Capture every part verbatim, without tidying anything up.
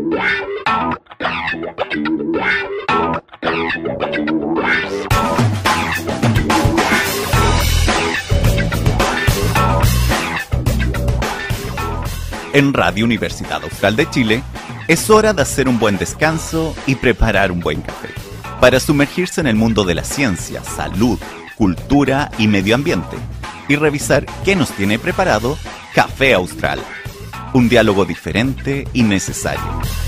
En Radio Universidad Austral de Chile, es hora de hacer un buen descanso y preparar un buen café, para sumergirse en el mundo de la ciencia, salud, cultura y medio ambiente, y revisar qué nos tiene preparado Café Austral. Un diálogo diferente y necesario.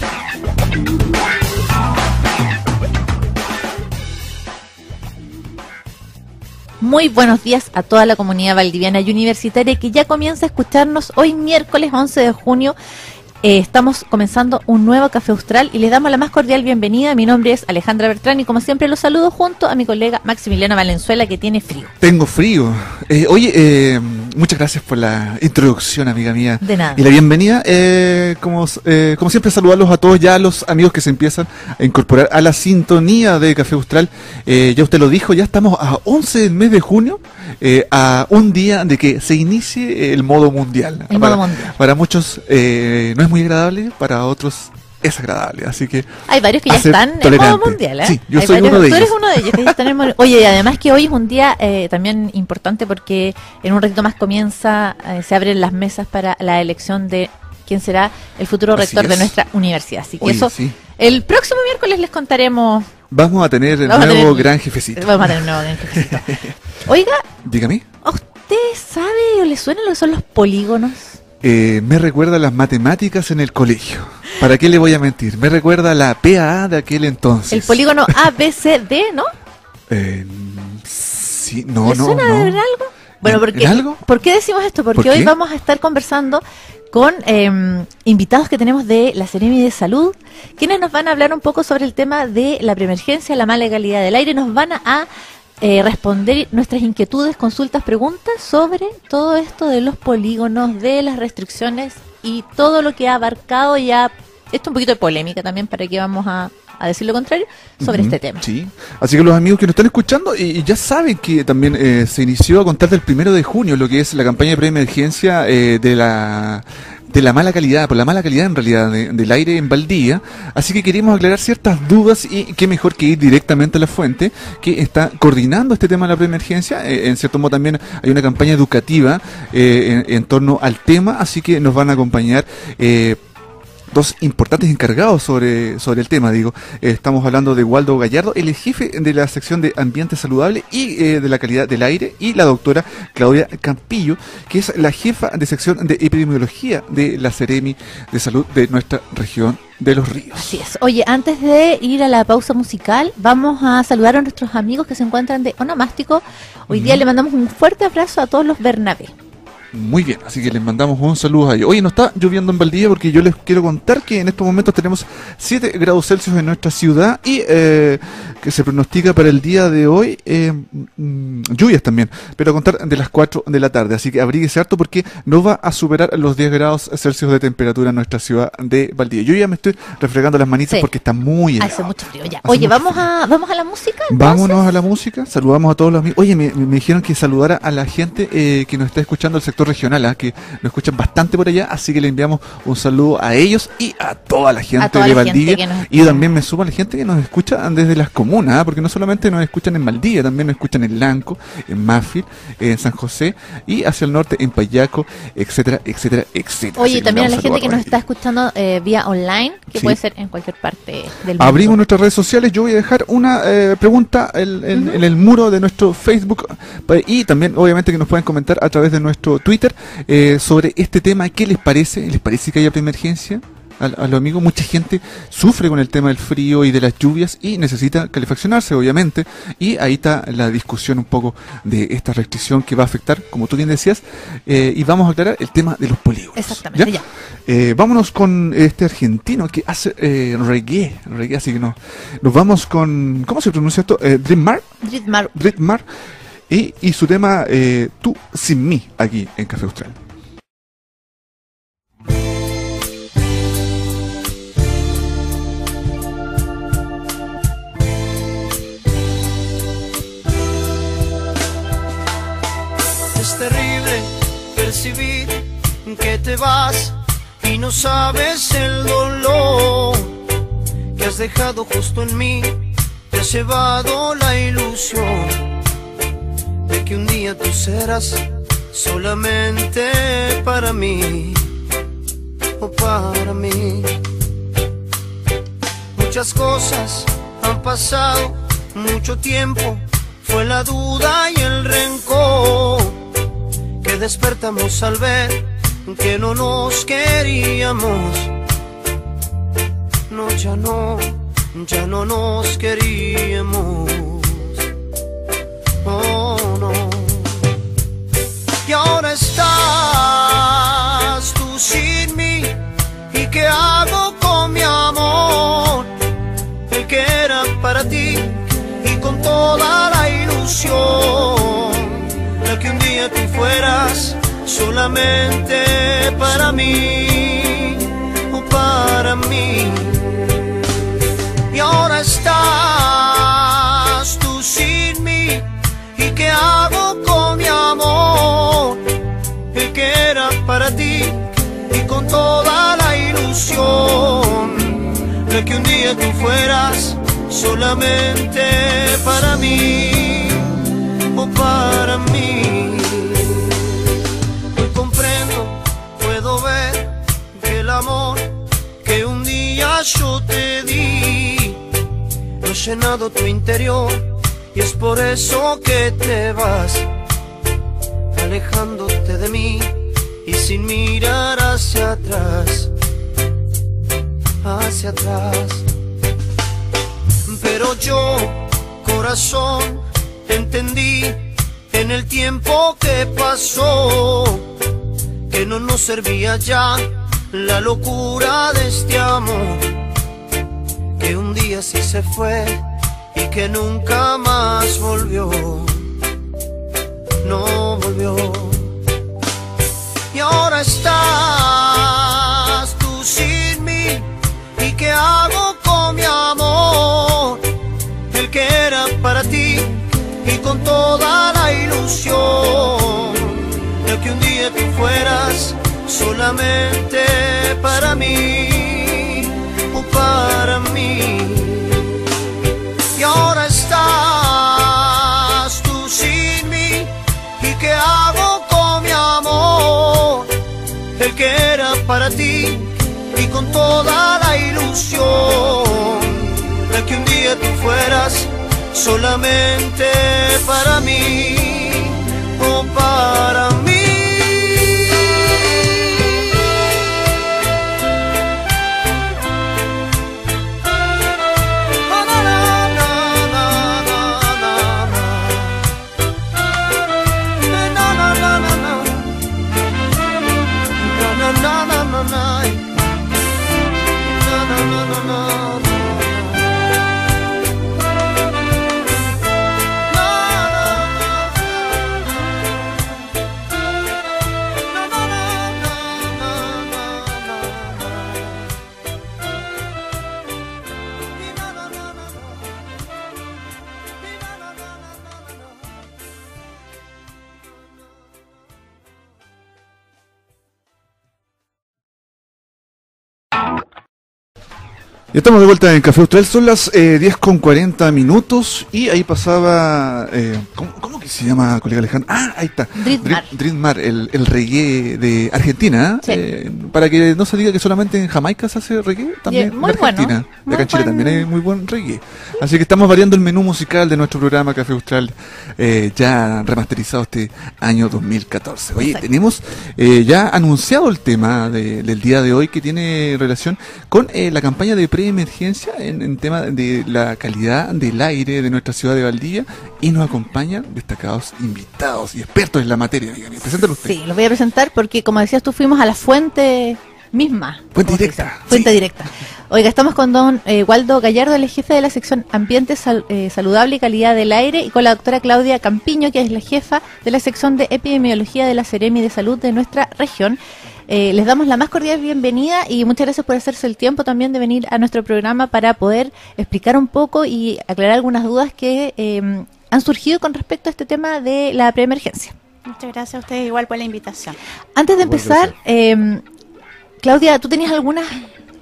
Muy buenos días a toda la comunidad valdiviana y universitaria que ya comienza a escucharnos hoy miércoles once de junio. Eh, estamos comenzando un nuevo Café Austral y les damos la más cordial bienvenida. Mi nombre es Alejandra Bertrán y como siempre los saludo junto a mi colega Maximiliano Valenzuela, que tiene frío. Tengo frío. Eh, oye, eh, muchas gracias por la introducción, amiga mía. De nada. Y la bienvenida. Eh, como, eh, como siempre, saludarlos a todos ya, a los amigos que se empiezan a incorporar a la sintonía de Café Austral. Eh, ya usted lo dijo, ya estamos a once del mes de junio, eh, a un día de que se inicie el modo mundial. El para, modo mundial. Para muchos eh, no es muy agradable, para otros es agradable, así que hay varios que ya están en modo mundial, ¿eh? Sí, yo Hay soy varios, uno de tú ellos. eres uno de ellos que ya están en modo... Oye, y además que hoy es un día eh, también importante porque en un ratito más comienza, eh, se abren las mesas para la elección de quién será el futuro Así rector es. de nuestra universidad. Así que Oye, eso, sí. el próximo miércoles les contaremos. Vamos a tener el Vamos a nuevo tener- gran jefecito. Vamos a tener un nuevo gran jefecito. Oiga, Dígame. ¿usted sabe o le suena lo que son los polígonos? Eh, me recuerda a las matemáticas en el colegio. ¿Para qué le voy a mentir? Me recuerda a la P A A de aquel entonces. El polígono A, B, C, D, ¿no? Eh, sí, no, ¿Le no, suena no. de algo? Bueno, ¿En- porque, en algo? ¿por qué decimos esto? Porque ¿Por hoy qué? vamos a estar conversando con eh, invitados que tenemos de la Seremi de Salud, quienes nos van a hablar un poco sobre el tema de la preemergencia, la mala calidad del aire. Nos van a, a eh, responder nuestras inquietudes, consultas, preguntas sobre todo esto de los polígonos, de las restricciones y todo lo que ha abarcado ya. Esto un poquito de polémica también, para que vamos a, a decir lo contrario, sobre Ujú, este tema. Sí, así que los amigos que nos están escuchando y, y ya saben que también eh, se inició a contar del primero de junio lo que es la campaña de preemergencia eh, de la de la mala calidad, por la mala calidad en realidad de- del aire en Valdivia, así que queremos aclarar ciertas dudas y qué mejor que ir directamente a la fuente que está coordinando este tema de la preemergencia. Eh, en cierto modo también hay una campaña educativa eh, en, en torno al tema, así que nos van a acompañar eh, dos importantes encargados sobre, sobre el tema, digo. Eh, estamos hablando de Waldo Gallardo, el jefe de la sección de Ambiente Saludable y eh, de la calidad del aire, y la doctora Claudia Campillo, que es la jefa de sección de epidemiología de la Seremi de Salud de nuestra región de Los Ríos. Así es. Oye, antes de ir a la pausa musical, vamos a saludar a nuestros amigos que se encuentran de Onomástico. Hoy día le mandamos un fuerte abrazo a todos los Bernabé. Muy bien, así que les mandamos un saludo a ellos. Oye, no está lloviendo en Valdivia porque yo les quiero contar que en estos momentos tenemos siete grados Celsius en nuestra ciudad y eh, que se pronostica para el día de hoy eh, mm, lluvias también, pero a contar de las cuatro de la tarde. Así que abríguese harto porque no va a superar los diez grados Celsius de temperatura en nuestra ciudad de Valdivia. Yo ya me estoy refregando las manitas Sí. porque está muy helado. Hace mucho frío ya. Hace Oye, mucho vamos frío. a vamos a la música. entonces? Vámonos a la música, saludamos a todos los amigos. Oye, me, me dijeron que saludara a la gente eh, que nos está escuchando del sector regional, ¿ah? Que nos escuchan bastante por allá, así que le enviamos un saludo a ellos y a toda la gente toda de la gente Valdivia. que nos Y escucha. también me sumo a la gente que nos escucha desde las comunas, ¿ah? Porque no solamente nos escuchan en Valdivia, también nos escuchan en Lanco, en Mafil, en San José y hacia el norte en Payaco, etcétera, etcétera, etcétera. Oye, Así y que también a la mandamos gente que saludos nos está escuchando eh, vía online, que Sí. puede ser en cualquier parte del mundo. Abrimos nuestras redes sociales. Yo voy a dejar una eh, pregunta en, en- Ujú. en el muro de nuestro Facebook pa- y también obviamente que nos pueden comentar a través de nuestro Twitter eh, sobre este tema. ¿Qué les parece? ¿Les parece que haya preemergencia? A, a los amigos, mucha gente sufre con el tema del frío y de las lluvias y necesita calefaccionarse, obviamente, y ahí está la discusión un poco de esta restricción que va a afectar, como tú bien decías, eh, y vamos a aclarar el tema de los polígonos. Exactamente, ya. Eh, vámonos con este argentino que hace eh, reggae, reggae, así que no. Nos vamos con, ¿cómo se pronuncia esto? Eh, Dream Mar, Dritmar. Dream Mar, y, y su tema eh, Tú sin mí, aquí en Café Austral. Es terrible percibir que te vas y no sabes el dolor dejado justo en mí, te has llevado la ilusión de que un día tú serás solamente para mí, o para mí. Muchas cosas han pasado, mucho tiempo, fue la duda y el rencor que despertamos al ver que no nos queríamos. No, ya no, ya no nos queríamos. Oh, no. Y ahora estás tú sin mí. ¿Y qué hago con mi amor? El que era para ti y con toda la ilusión, la que un día tú fueras solamente para mí, o para mí. Y ahora estás tú sin mí. ¿Y qué hago con mi amor? El que era para ti y con toda la ilusión, la que un día tú fueras solamente para mí, o para mí. Hoy comprendo, puedo ver que el amor que un día yo te di lo ha llenado tu interior, y es por eso que te vas alejándote de mí y sin mirar hacia atrás, hacia atrás. Pero yo, corazón, entendí en el tiempo que pasó que no nos servía ya la locura de este amor, que un día sí se fue y que nunca más volvió, no volvió. Y ahora estás tú sin mí. ¿Y qué hago con mi amor? El que era para ti y con toda la ilusión, de que un día tú fueras solamente para mí, o para mí. Y ahora estás tú sin mí. ¿Y qué hago con mi amor? El que era para ti y con toda la ilusión, de que un día tú fueras solamente para mí, o para mí. Ya estamos de vuelta en Café Austral, son las eh, diez con cuarenta minutos y ahí pasaba, eh, ¿cómo, ¿cómo que se llama, colega Alejandro? Ah, ahí está, Dritmar, Dritmar, el, el reggae de Argentina, sí. eh, para que no se diga que solamente en Jamaica se hace reggae, también muy en Argentina, bueno, y acá en Chile buen... también hay muy buen reggae, así que estamos variando el menú musical de nuestro programa Café Austral, eh, ya remasterizado este año dos mil catorce. Oye, Exacto. tenemos eh, ya anunciado el tema de, del día de hoy, que tiene relación con eh, la campaña de preemergencia en, en tema de la calidad del aire de nuestra ciudad de Valdivia, y nos acompañan destacados invitados y expertos en la materia. Preséntalo usted. Sí, los voy a presentar porque, como decías tú, fuimos a la fuente misma. Fuente ¿Cómo se directa. dice? Fuente Sí. directa. Oiga, estamos con don eh, Waldo Gallardo, el jefe de la sección Ambiente Sal- eh, Saludable y Calidad del Aire, y con la doctora Claudia Campiño, que es la jefa de la sección de Epidemiología de la Seremi de Salud de nuestra región. Eh, les damos la más cordial bienvenida y muchas gracias por hacerse el tiempo también de venir a nuestro programa para poder explicar un poco y aclarar algunas dudas que eh, han surgido con respecto a este tema de la preemergencia. Muchas gracias a ustedes igual por la invitación. Antes de Igual, empezar, eh, Claudia, tú tenías algunas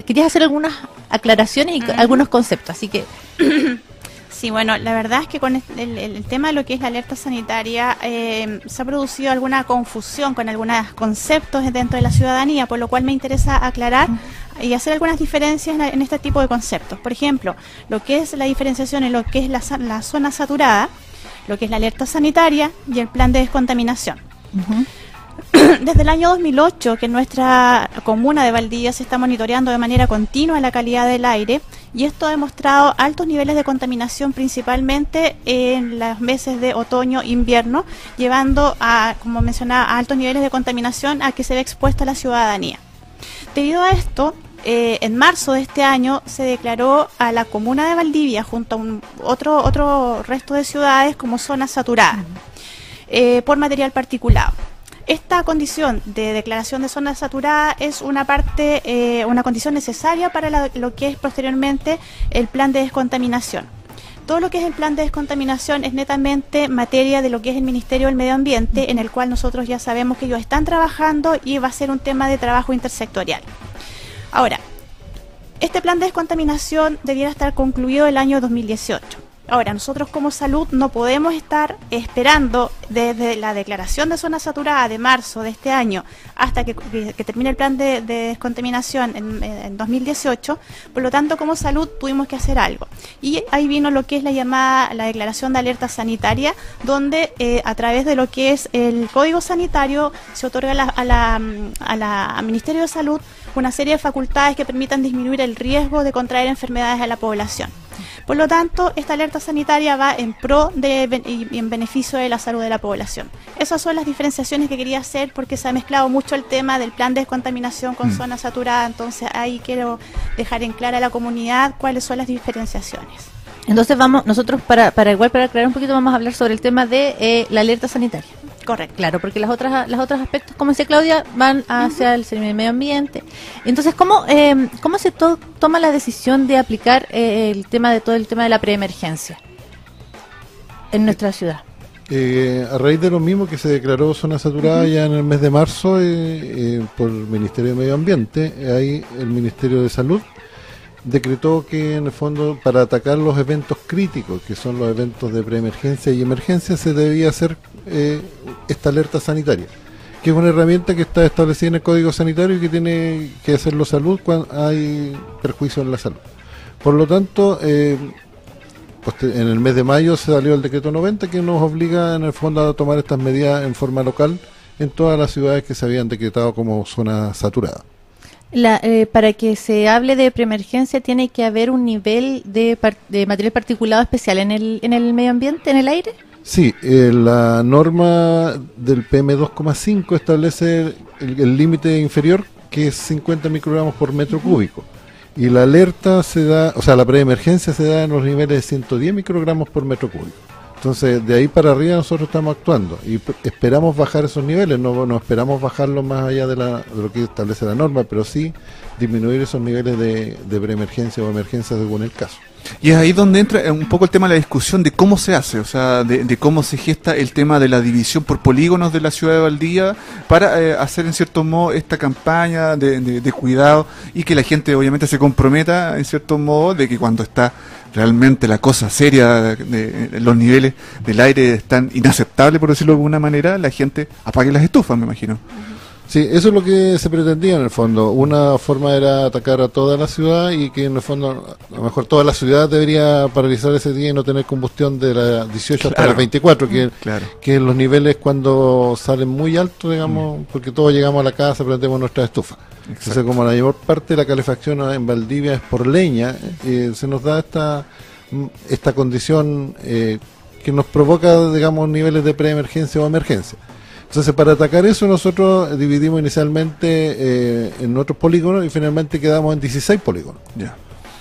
querías hacer algunas aclaraciones y Mm. algunos conceptos, así que Sí, bueno, la verdad es que con el, el- el tema de lo que es la alerta sanitaria eh, se ha producido alguna confusión con algunos conceptos dentro de la ciudadanía, por lo cual me interesa aclarar y hacer algunas diferencias en, en este tipo de conceptos. Por ejemplo, lo que es la diferenciación en lo que es la, sa- la zona saturada, lo que es la alerta sanitaria y el plan de descontaminación. Desde el año dos mil ocho que en nuestra comuna de Valdivia se está monitoreando de manera continua la calidad del aire y esto ha demostrado altos niveles de contaminación principalmente en los meses de otoño e invierno, llevando a, como mencionaba, a altos niveles de contaminación a que se ve expuesta la ciudadanía. Debido a esto, eh, en marzo de este año se declaró a la comuna de Valdivia junto a un otro, otro resto de ciudades como zona saturada eh, por material particulado. Esta condición de declaración de zona saturada es una parte, eh, una condición necesaria para la- lo que es posteriormente el plan de descontaminación. Todo lo que es el plan de descontaminación es netamente materia de lo que es el Ministerio del Medio Ambiente, en el cual nosotros ya sabemos que ellos están trabajando y va a ser un tema de trabajo intersectorial. Ahora, este plan de descontaminación debiera estar concluido el año dos mil dieciocho. Ahora, nosotros como salud no podemos estar esperando desde la declaración de zona saturada de marzo de este año hasta que, que- que termine el plan de, de descontaminación en, en dos mil dieciocho. Por lo tanto, como salud tuvimos que hacer algo. Y ahí vino lo que es la llamada, la declaración de alerta sanitaria, donde eh, a través de lo que es el Código Sanitario se otorga a la, a la, a la- al Ministerio de Salud una serie de facultades que permitan disminuir el riesgo de contraer enfermedades a la población. Por lo tanto, esta alerta sanitaria va en pro de, ben- y y en beneficio de la salud de la población. Esas son las diferenciaciones que quería hacer porque se ha mezclado mucho el tema del plan de descontaminación con Mm. zona saturada, entonces ahí quiero dejar en clara a la comunidad cuáles son las diferenciaciones. entonces vamos, nosotros para, para igual para aclarar un poquito vamos a hablar sobre el tema de eh, la alerta sanitaria. Correcto. Claro, porque las otras, los otros aspectos, como decía Claudia, van hacia el Servicio de Medio Ambiente. Entonces, ¿cómo, eh, cómo se to- toma la decisión de aplicar eh, el tema de todo el tema de la preemergencia en nuestra ciudad? Eh, a raíz de lo mismo que se declaró zona saturada ya en el mes de marzo eh, eh, por el Ministerio de Medio Ambiente, eh, ahí el Ministerio de Salud decretó que en el fondo para atacar los eventos críticos, que son los eventos de preemergencia y emergencia, se debía hacer eh, esta alerta sanitaria, que es una herramienta que está establecida en el Código Sanitario y que tiene que hacerlo salud cuando hay perjuicio en la salud. Por lo tanto, eh, Poste- en el mes de mayo se salió el decreto noventa que nos obliga en el fondo a tomar estas medidas en forma local en todas las ciudades que se habían decretado como zona saturada. La, eh, para que se hable de preemergencia tiene que haber un nivel de, par- de material particulado especial en el, en el medio ambiente, en el aire. Sí, eh, la norma del P M dos coma cinco establece el el límite inferior que es cincuenta microgramos por metro cúbico. Y la alerta se da, o sea, la preemergencia se da en los niveles de ciento diez microgramos por metro cúbico. Entonces, de ahí para arriba nosotros estamos actuando y p- esperamos bajar esos niveles, no, no esperamos bajarlos más allá de, la, de lo que establece la norma, pero sí disminuir esos niveles de, de preemergencia o emergencia según el caso. Y es ahí donde entra eh, un poco el tema de la discusión de cómo se hace, o sea, de, de cómo se gesta el tema de la división por polígonos de la ciudad de Valdivia para eh, hacer en cierto modo esta campaña de, de- de cuidado y que la gente obviamente se comprometa en cierto modo de que cuando está realmente la cosa seria, de, de- los niveles del aire están inaceptables, por decirlo de alguna manera, la gente apague las estufas, me imagino. Sí, eso es lo que se pretendía en el fondo. Una forma era atacar a toda la ciudad y que en el fondo, a lo mejor toda la ciudad debería paralizar ese día y no tener combustión de las dieciocho hasta Claro. las veinticuatro, que, Claro. que los niveles cuando salen muy altos, digamos, porque todos llegamos a la casa, prendemos nuestra estufa. Entonces, como la mayor parte de la calefacción en Valdivia es por leña, eh, se nos da esta, esta condición eh, que nos provoca, digamos, niveles de preemergencia o emergencia. Entonces, para atacar eso, nosotros dividimos inicialmente eh, en otros polígonos y finalmente quedamos en dieciséis polígonos. Ya.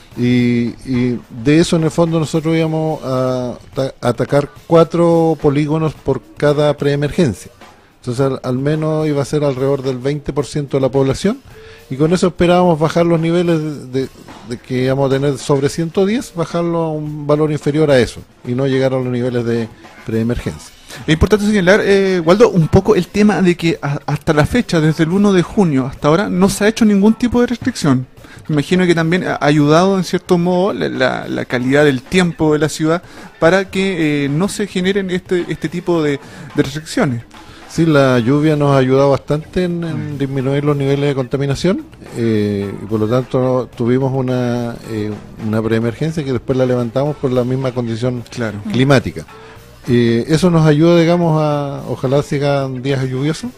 Y, y de eso, en el fondo, nosotros íbamos a, ta- a atacar cuatro polígonos por cada preemergencia. Entonces, al, al menos iba a ser alrededor del veinte por ciento de la población. Y con eso esperábamos bajar los niveles de, de- de que íbamos a tener sobre ciento diez, bajarlo a un valor inferior a eso y no llegar a los niveles de preemergencia. Es importante señalar, eh, Waldo, un poco el tema de que a, hasta la fecha, desde el uno de junio hasta ahora, no se ha hecho ningún tipo de restricción. Me imagino que también ha ayudado en cierto modo la, la, la calidad del tiempo de la ciudad para que eh, no se generen este, este tipo de, de restricciones. Sí, la lluvia nos ha ayudado bastante en, en disminuir los niveles de contaminación eh, y por lo tanto tuvimos una, eh, una preemergencia que después la levantamos por la misma condición Claro. climática. Eh, eso nos ayuda, digamos, a ojalá sigan días lluviosos,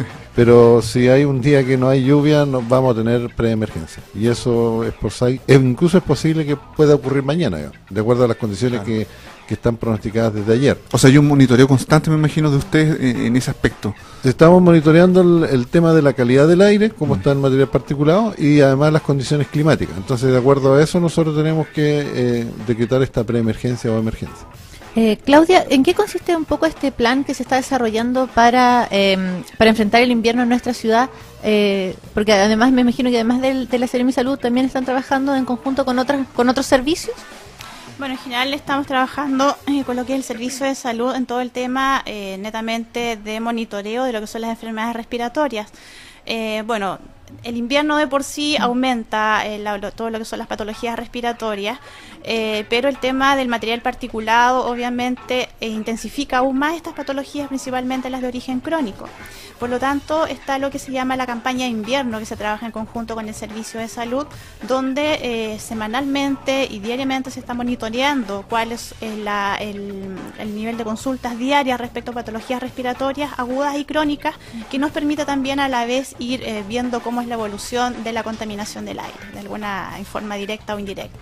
pero si hay un día que no hay lluvia, nos vamos a tener preemergencia. Y eso es posible, incluso es posible que pueda ocurrir mañana, digamos, de acuerdo a las condiciones Claro. que, que están pronosticadas desde ayer. O sea, hay un monitoreo constante, me imagino, de ustedes en, en ese aspecto. Estamos monitoreando el, el tema de la calidad del aire, cómo está el material particulado y además las condiciones climáticas. Entonces, de acuerdo a eso, nosotros tenemos que eh, decretar esta preemergencia o emergencia. Eh, Claudia, ¿en qué consiste un poco este plan que se está desarrollando para eh, para enfrentar el invierno en nuestra ciudad? Eh, porque además me imagino que además del, de la Seremi Salud también están trabajando en conjunto con otras con otros servicios. Bueno, en general estamos trabajando eh, con lo que es el servicio de salud en todo el tema eh, netamente de monitoreo de lo que son las enfermedades respiratorias. Eh, bueno, el invierno de por sí aumenta eh, la, lo, todo lo que son las patologías respiratorias, eh, pero el tema del material particulado obviamente eh, intensifica aún más estas patologías, principalmente las de origen crónico. Por lo tanto, está lo que se llama la campaña de invierno, que se trabaja en conjunto con el Servicio de Salud, donde eh, semanalmente y diariamente se está monitoreando cuál es eh, la, el, el nivel de consultas diarias respecto a patologías respiratorias agudas y crónicas, que nos permite también a la vez ir eh, viendo cómo es la evolución de la contaminación del aire, de alguna forma directa o indirecta.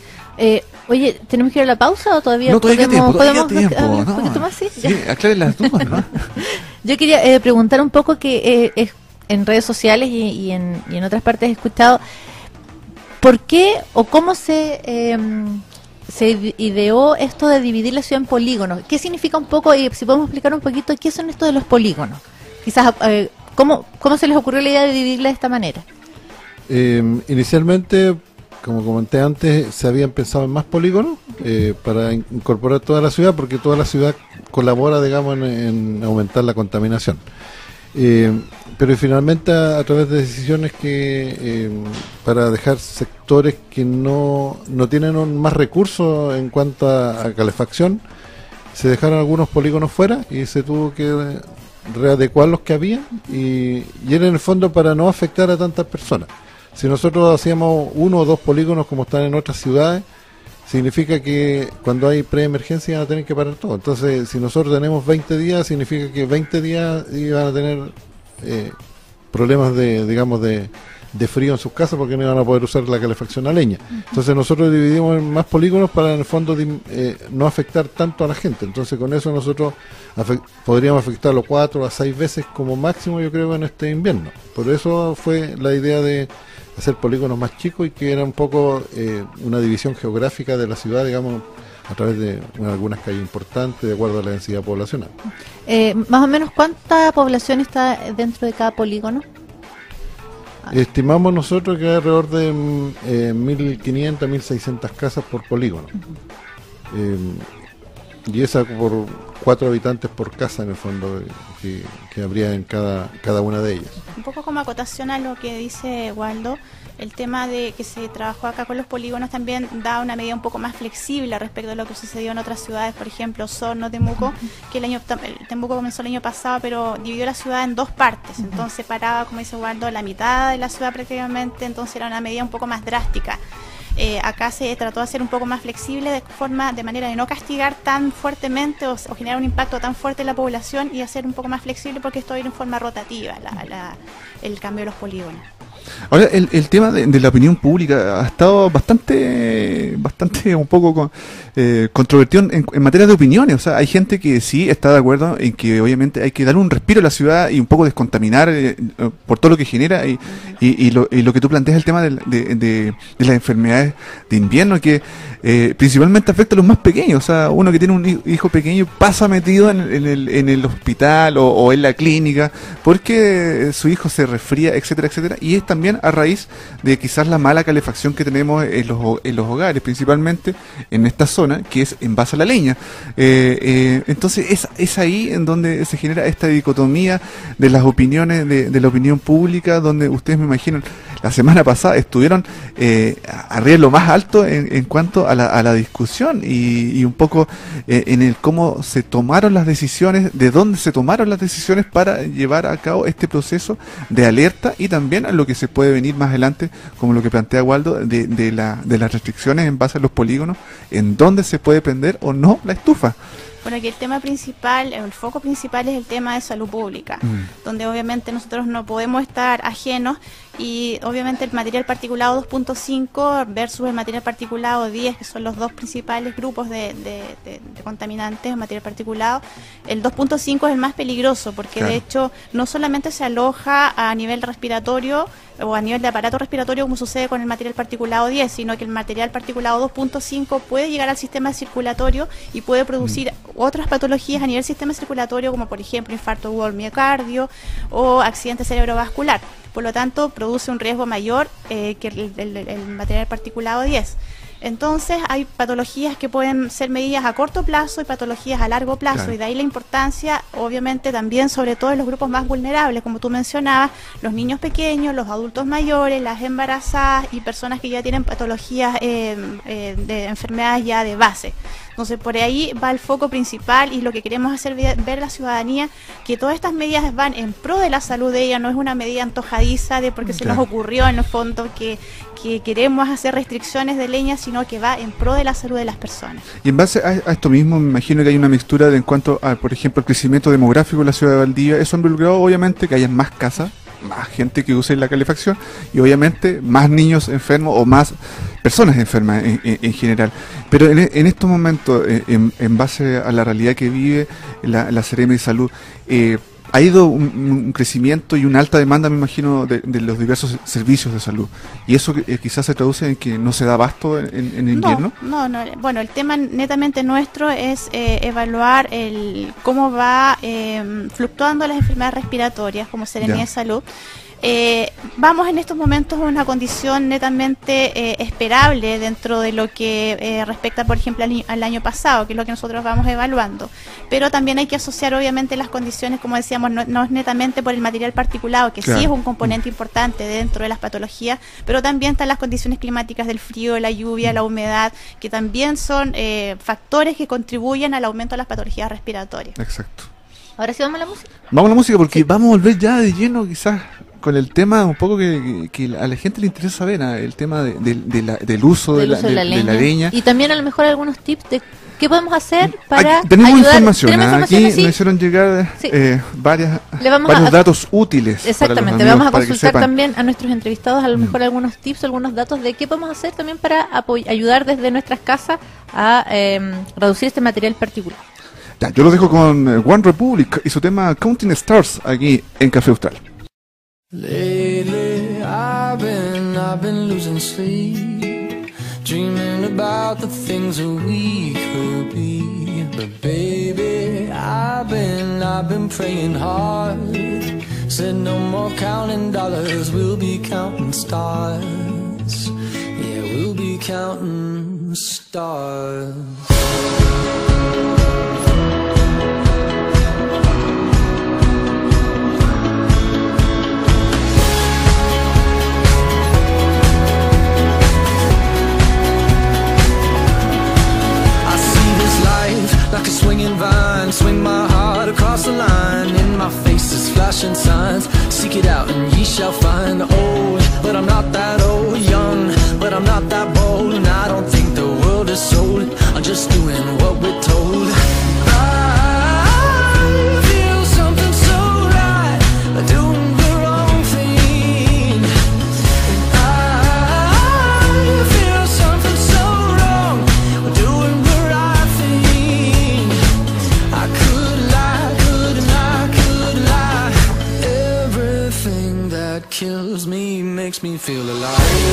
Eh, oye, ¿tenemos que ir a la pausa o todavía No, todavía queda tiempo, todavía podemos queda tiempo. hablar un No. poquito más? Sí, Sí, ya. aclaren las dudas, ¿no? Yo quería eh, preguntar un poco que eh, es- en redes sociales y, y en, y en otras partes he escuchado ¿por qué o cómo se eh, se ideó esto de dividir la ciudad en polígonos? ¿Qué significa un poco, y si podemos explicar un poquito qué son estos de los polígonos? Quizás, eh, ¿cómo, ¿cómo se les ocurrió la idea de dividirla de esta manera? Eh, inicialmente, como comenté antes, se habían pensado en más polígonos eh, para in- incorporar toda la ciudad, porque toda la ciudad colabora, digamos, en, en aumentar la contaminación. Eh, pero finalmente, a, a través de decisiones que eh, para dejar sectores que no, no tienen un- más recursos en cuanto a, a calefacción, se dejaron algunos polígonos fuera y se tuvo que readecuar los que había y, y era en el fondo para no afectar a tantas personas. Si nosotros hacíamos uno o dos polígonos como están en otras ciudades, significa que cuando hay preemergencia van a tener que parar todo. Entonces, si nosotros tenemos veinte días, significa que veinte días iban a tener eh, problemas de, digamos, de, de frío en sus casas porque no iban a poder usar la calefacción a leña. Entonces, nosotros dividimos en más polígonos para, en el fondo, dim- eh, no afectar tanto a la gente. Entonces, con eso nosotros afe- podríamos afectarlo cuatro a seis veces como máximo, yo creo, en este invierno. Por eso fue la idea de hacer polígonos más chicos y que era un poco eh, una división geográfica de la ciudad, digamos, a través de bueno, algunas calles importantes de acuerdo a la densidad poblacional. Eh, más o menos, ¿cuánta población está dentro de cada polígono? Estimamos nosotros que hay alrededor de mm, eh, mil quinientas, mil seiscientas casas por polígono. Eh, y esa por cuatro habitantes por casa en el fondo eh, que, que habría en cada, cada una de ellas. Un poco como acotación a lo que dice Waldo, el tema de que se trabajó acá con los polígonos también da una medida un poco más flexible respecto a lo que sucedió en otras ciudades, por ejemplo, Osorno, Temuco, que el año el Temuco comenzó el año pasado, pero dividió la ciudad en dos partes, entonces separaba, como dice Waldo, la mitad de la ciudad prácticamente, entonces era una medida un poco más drástica. Eh, acá se trató de hacer un poco más flexible de forma, de manera de no castigar tan fuertemente o, o generar un impacto tan fuerte en la población y hacer un poco más flexible porque esto va a ir en forma rotativa, la, la, el cambio de los polígonos. Ahora, el, el tema de, de la opinión pública ha estado bastante, bastante un poco con, eh, controvertido en, en materia de opiniones. O sea, hay gente que sí está de acuerdo en que obviamente hay que darle un respiro a la ciudad y un poco descontaminar eh, por todo lo que genera y, y, y, lo, y lo que tú planteas, el tema de, de, de, de las enfermedades de invierno que eh, principalmente afecta a los más pequeños. O sea, uno que tiene un hijo pequeño pasa metido en, en, el, en el hospital o, o en la clínica porque su hijo se resfría, etcétera, etcétera, y esta también a raíz de quizás la mala calefacción que tenemos en los, en los hogares, principalmente en esta zona, que es en base a la leña. Eh, eh, entonces es, es ahí en donde se genera esta dicotomía de las opiniones, de, de la opinión pública, donde ustedes me imaginan, la semana pasada estuvieron eh, arriba en lo más alto en, en cuanto a la, a la discusión y, y un poco eh, en el cómo se tomaron las decisiones, de dónde se tomaron las decisiones para llevar a cabo este proceso de alerta y también a lo que se puede venir más adelante, como lo que plantea Waldo, de, de, la, de las restricciones en base a los polígonos, en dónde se puede prender o no la estufa. Bueno, aquí el tema principal, el foco principal es el tema de salud pública, mm. donde obviamente nosotros no podemos estar ajenos y obviamente el material particulado dos punto cinco versus el material particulado diez, que son los dos principales grupos de, de, de, de contaminantes, material particulado. El dos punto cinco es el más peligroso porque claro. de hecho no solamente se aloja a nivel respiratorio o a nivel de aparato respiratorio como sucede con el material particulado diez, sino que el material particulado dos punto cinco puede llegar al sistema circulatorio y puede producir mm. otras patologías a nivel sistema circulatorio, como por ejemplo infarto agudo del miocardio o accidente cerebrovascular. Por lo tanto, produce un riesgo mayor eh, que el, el, el material particulado diez. Entonces, hay patologías que pueden ser medidas a corto plazo y patologías a largo plazo, claro. y de ahí la importancia, obviamente, también, sobre todo en los grupos más vulnerables, como tú mencionabas, los niños pequeños, los adultos mayores, las embarazadas y personas que ya tienen patologías eh, eh, de enfermedades ya de base. Entonces, por ahí va el foco principal y lo que queremos hacer ver a la ciudadanía, que todas estas medidas van en pro de la salud de ella, no es una medida antojadiza de porque claro. se nos ocurrió en el fondo que, que queremos hacer restricciones de leña, sino que va en pro de la salud de las personas. Y en base a, a esto mismo, me imagino que hay una mixtura de en cuanto a, por ejemplo, el crecimiento demográfico de la ciudad de Valdivia. Eso ha involucrado, obviamente, que haya más casas, más gente que use la calefacción y obviamente más niños enfermos o más personas enfermas en, en, en general. Pero en, en estos momentos, en, en base a la realidad que vive la, la Seremi de Salud, eh, ha ido un, un crecimiento y una alta demanda, me imagino, de, de los diversos servicios de salud. Y eso eh, quizás se traduce en que no se da abasto en, en invierno. No, no, no. Bueno, el tema netamente nuestro es eh, evaluar el cómo va eh, fluctuando las enfermedades respiratorias como Seremi de Salud. Eh, vamos en estos momentos a una condición netamente eh, esperable dentro de lo que eh, respecta, por ejemplo, al, al año pasado, que es lo que nosotros vamos evaluando. Pero también hay que asociar, obviamente, las condiciones, como decíamos, no, no es netamente por el material particulado, que claro. sí es un componente importante dentro de las patologías, pero también están las condiciones climáticas del frío, la lluvia, la humedad, que también son eh, factores que contribuyen al aumento de las patologías respiratorias. Exacto. Ahora sí vamos a la música. Vamos a la música porque sí. vamos a volver ya de lleno, quizás, con el tema un poco que, que a la gente le interesa saber, ¿eh? El tema de, de, de la, del uso, del de, uso la, de, la de la leña. Y también a lo mejor algunos tips de qué podemos hacer para Aquí, tenemos ayudar. Información, ¿Tenemos ¿eh? información? Aquí Sí. nos hicieron llegar Sí. eh, varias, Le vamos varios a, datos útiles. Exactamente, para los amigos, vamos a para que consultar sepan. también a nuestros entrevistados a lo mejor mm. algunos tips, algunos datos de qué podemos hacer también para apoy- ayudar desde nuestras casas a eh, reducir este material particular. Ya, yo lo dejo con eh, One Republic y su tema Counting Stars aquí en Café Austral. Lately I've been, I've been losing sleep, dreaming about the things that we could be. But baby, I've been, I've been praying hard. Said no more counting dollars, we'll be counting stars. Yeah, we'll be counting stars. Like a swinging vine, swing my heart across the line. In my face is flashing signs. Seek it out and ye shall find. Old, but I'm not that old. Young, but I'm not that bold. And I don't think the world is sold. I'm just doing what we're told. I feel something so right, doing the wrong thing. And I feel something so wrong, doing the right thing. I could lie, couldn't lie, could lie. Everything that kills me makes me feel alive.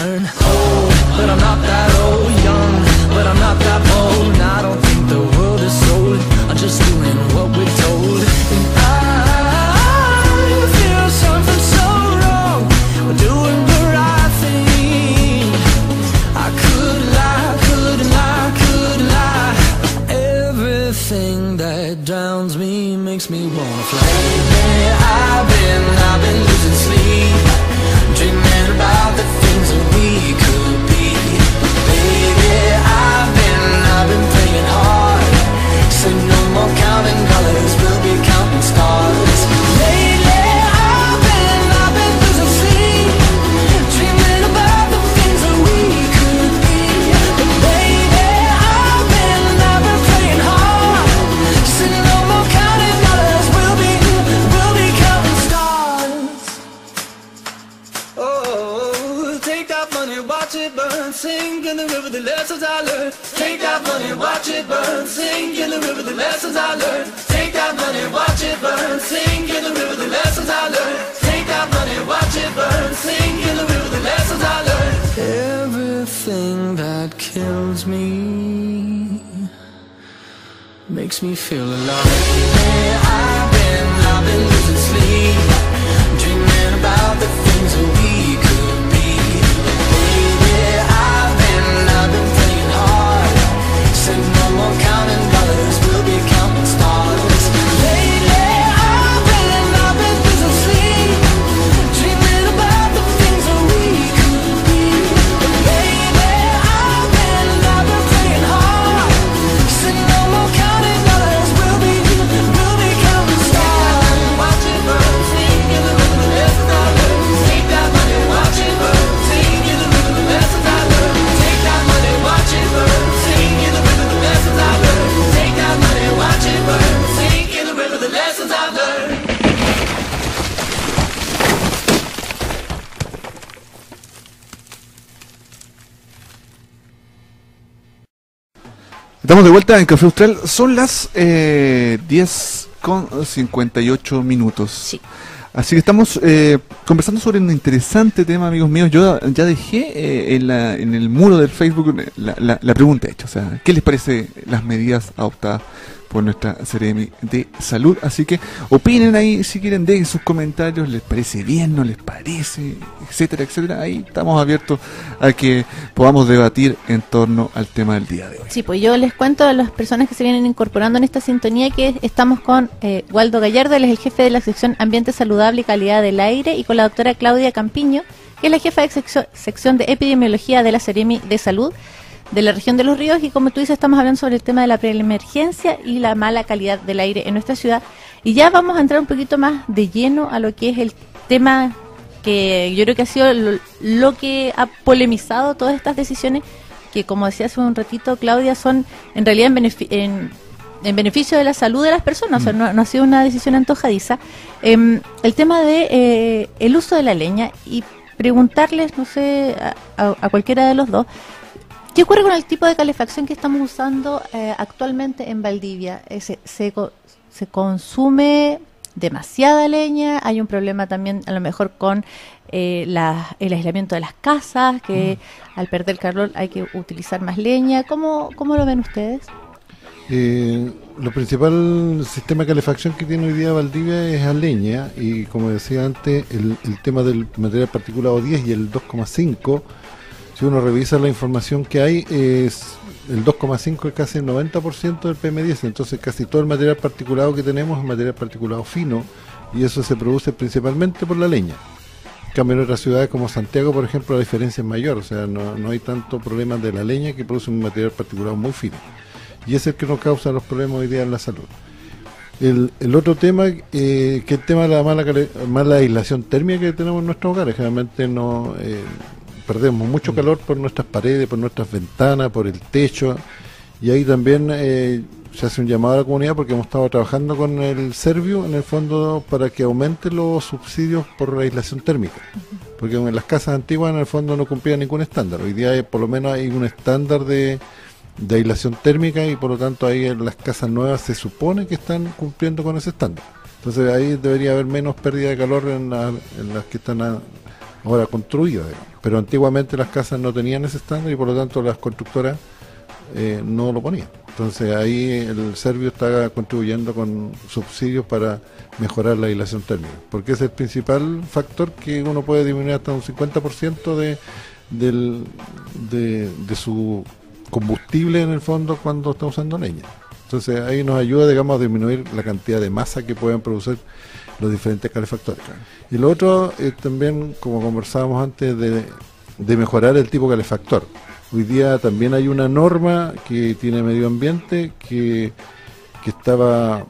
learn. Old, but I'm not that old. Young, but I'm not that bold. And I don't think the world is sold. I'm just doing what we're told. And I feel something so wrong. We're doing the right thing. I could lie, could lie, could lie. Everything that drowns me makes me wanna fly. Lately I've been, I've been losing sleep, dreaming about the things that we could be. Baby, I've been, I've been praying hard. Say no more counting dollars, we'll be counting stars. Lately I've been, I've been losing sleep, dreaming about the things that we could be. But baby, I've been, I've been praying hard. Say no more counting dollars, we'll be, we'll be counting stars. Oh, take that money, watch it burn, sing in the river the lessons I learned. Take that money, watch it burn, sing in the river the lessons I learned. Take that money, watch it burn, sing in the river the lessons I learned. Take that money, watch it burn, sing in the river the lessons I learned. Everything that kills me makes me feel alive. Hey, I've been, I've been losing sleep, dreaming about the things that we could be. Baby, I've been, I've been praying hard. Said no more counting dollars, we'll be counting stars. Lately, I've been, I've been losing sleep, dreaming about the things that we could be. Baby, I've been, I've been praying hard. Said no more counting dollars, we'll be, we'll be counting stars. Watch it burn, sing in the river the lessons I learned. Take that money, watch it burn, sing in the river the lessons I learned. Take that money, watch it burn, sing in the river the lessons I learned. Take that money, watch it burn, sing in the river the lessons I learned. Estamos de vuelta en Café Austral. Son las eh, diez con cincuenta y ocho minutos. Sí. Así que estamos eh, conversando sobre un interesante tema, amigos míos. Yo ya dejé eh, en, la, en el muro del Facebook la, la, la pregunta hecha. O sea, ¿qué les parece las medidas adoptadas por nuestra Seremi de Salud? Así que opinen ahí, si quieren, dejen sus comentarios. ¿Les parece bien? ¿No les parece? Etcétera, etcétera. Ahí estamos abiertos a que podamos debatir en torno al tema del día de hoy. Sí, pues yo les cuento a las personas que se vienen incorporando en esta sintonía que estamos con eh, Waldo Gallardo, él es el jefe de la sección Ambiente Saludable y Calidad del Aire, y con la doctora Claudia Campiño, que es la jefa de sección, sección de Epidemiología de la Seremi de Salud de la región de Los Ríos. Y como tú dices, estamos hablando sobre el tema de la preemergencia y la mala calidad del aire en nuestra ciudad. Y ya vamos a entrar un poquito más de lleno a lo que es el tema que yo creo que ha sido lo, lo que ha polemizado todas estas decisiones, que como decía hace un ratito Claudia, son en realidad en, benefi en, en beneficio de la salud de las personas. Mm. O sea, no, no ha sido una decisión antojadiza. Eh, el tema de eh, el uso de la leña, y preguntarles, no sé, a, a, a cualquiera de los dos, ¿qué ocurre con el tipo de calefacción que estamos usando eh, actualmente en Valdivia? Eh, se, se, se consume demasiada leña, hay un problema también a lo mejor con eh, la, el aislamiento de las casas, que mm. al perder calor hay que utilizar más leña. ¿Cómo, cómo lo ven ustedes? Eh, lo principal sistema de calefacción que tiene hoy día Valdivia es a leña, y como decía antes, el, el tema del material particulado diez y el dos coma cinco, si uno revisa la información que hay, es el dos coma cinco es casi el noventa por ciento del P M diez, entonces casi todo el material particulado que tenemos es material particulado fino, y eso se produce principalmente por la leña. En cambio, en otras ciudades como Santiago, por ejemplo, la diferencia es mayor, o sea, no, no hay tanto problema de la leña, que produce un material particulado muy fino, y es el que nos causa los problemas hoy día en la salud. El, el otro tema, eh, que es el tema de la mala, mala aislación térmica que tenemos en nuestros hogares. Generalmente no eh, perdemos mucho calor por nuestras paredes, por nuestras ventanas, por el techo, y ahí también eh, se hace un llamado a la comunidad, porque hemos estado trabajando con el Servio en el fondo para que aumente los subsidios por la aislación térmica, porque en las casas antiguas en el fondo no cumplían ningún estándar. Hoy día hay, por lo menos hay un estándar de de aislación térmica, y por lo tanto ahí en las casas nuevas se supone que están cumpliendo con ese estándar. Entonces ahí debería haber menos pérdida de calor en, la, en las que están a, ahora construidas, digamos. Pero antiguamente las casas no tenían ese estándar y por lo tanto las constructoras eh, no lo ponían. Entonces ahí el Servio está contribuyendo con subsidios para mejorar la aislación térmica, porque es el principal factor que uno puede disminuir hasta un cincuenta por ciento de, del, de, de su combustible en el fondo cuando está usando leña. Entonces ahí nos ayuda, digamos, a disminuir la cantidad de masa que pueden producir los diferentes calefactores. Y lo otro es también, como conversábamos antes, de, de mejorar el tipo calefactor. Hoy día también hay una norma que tiene medio ambiente que, que estaba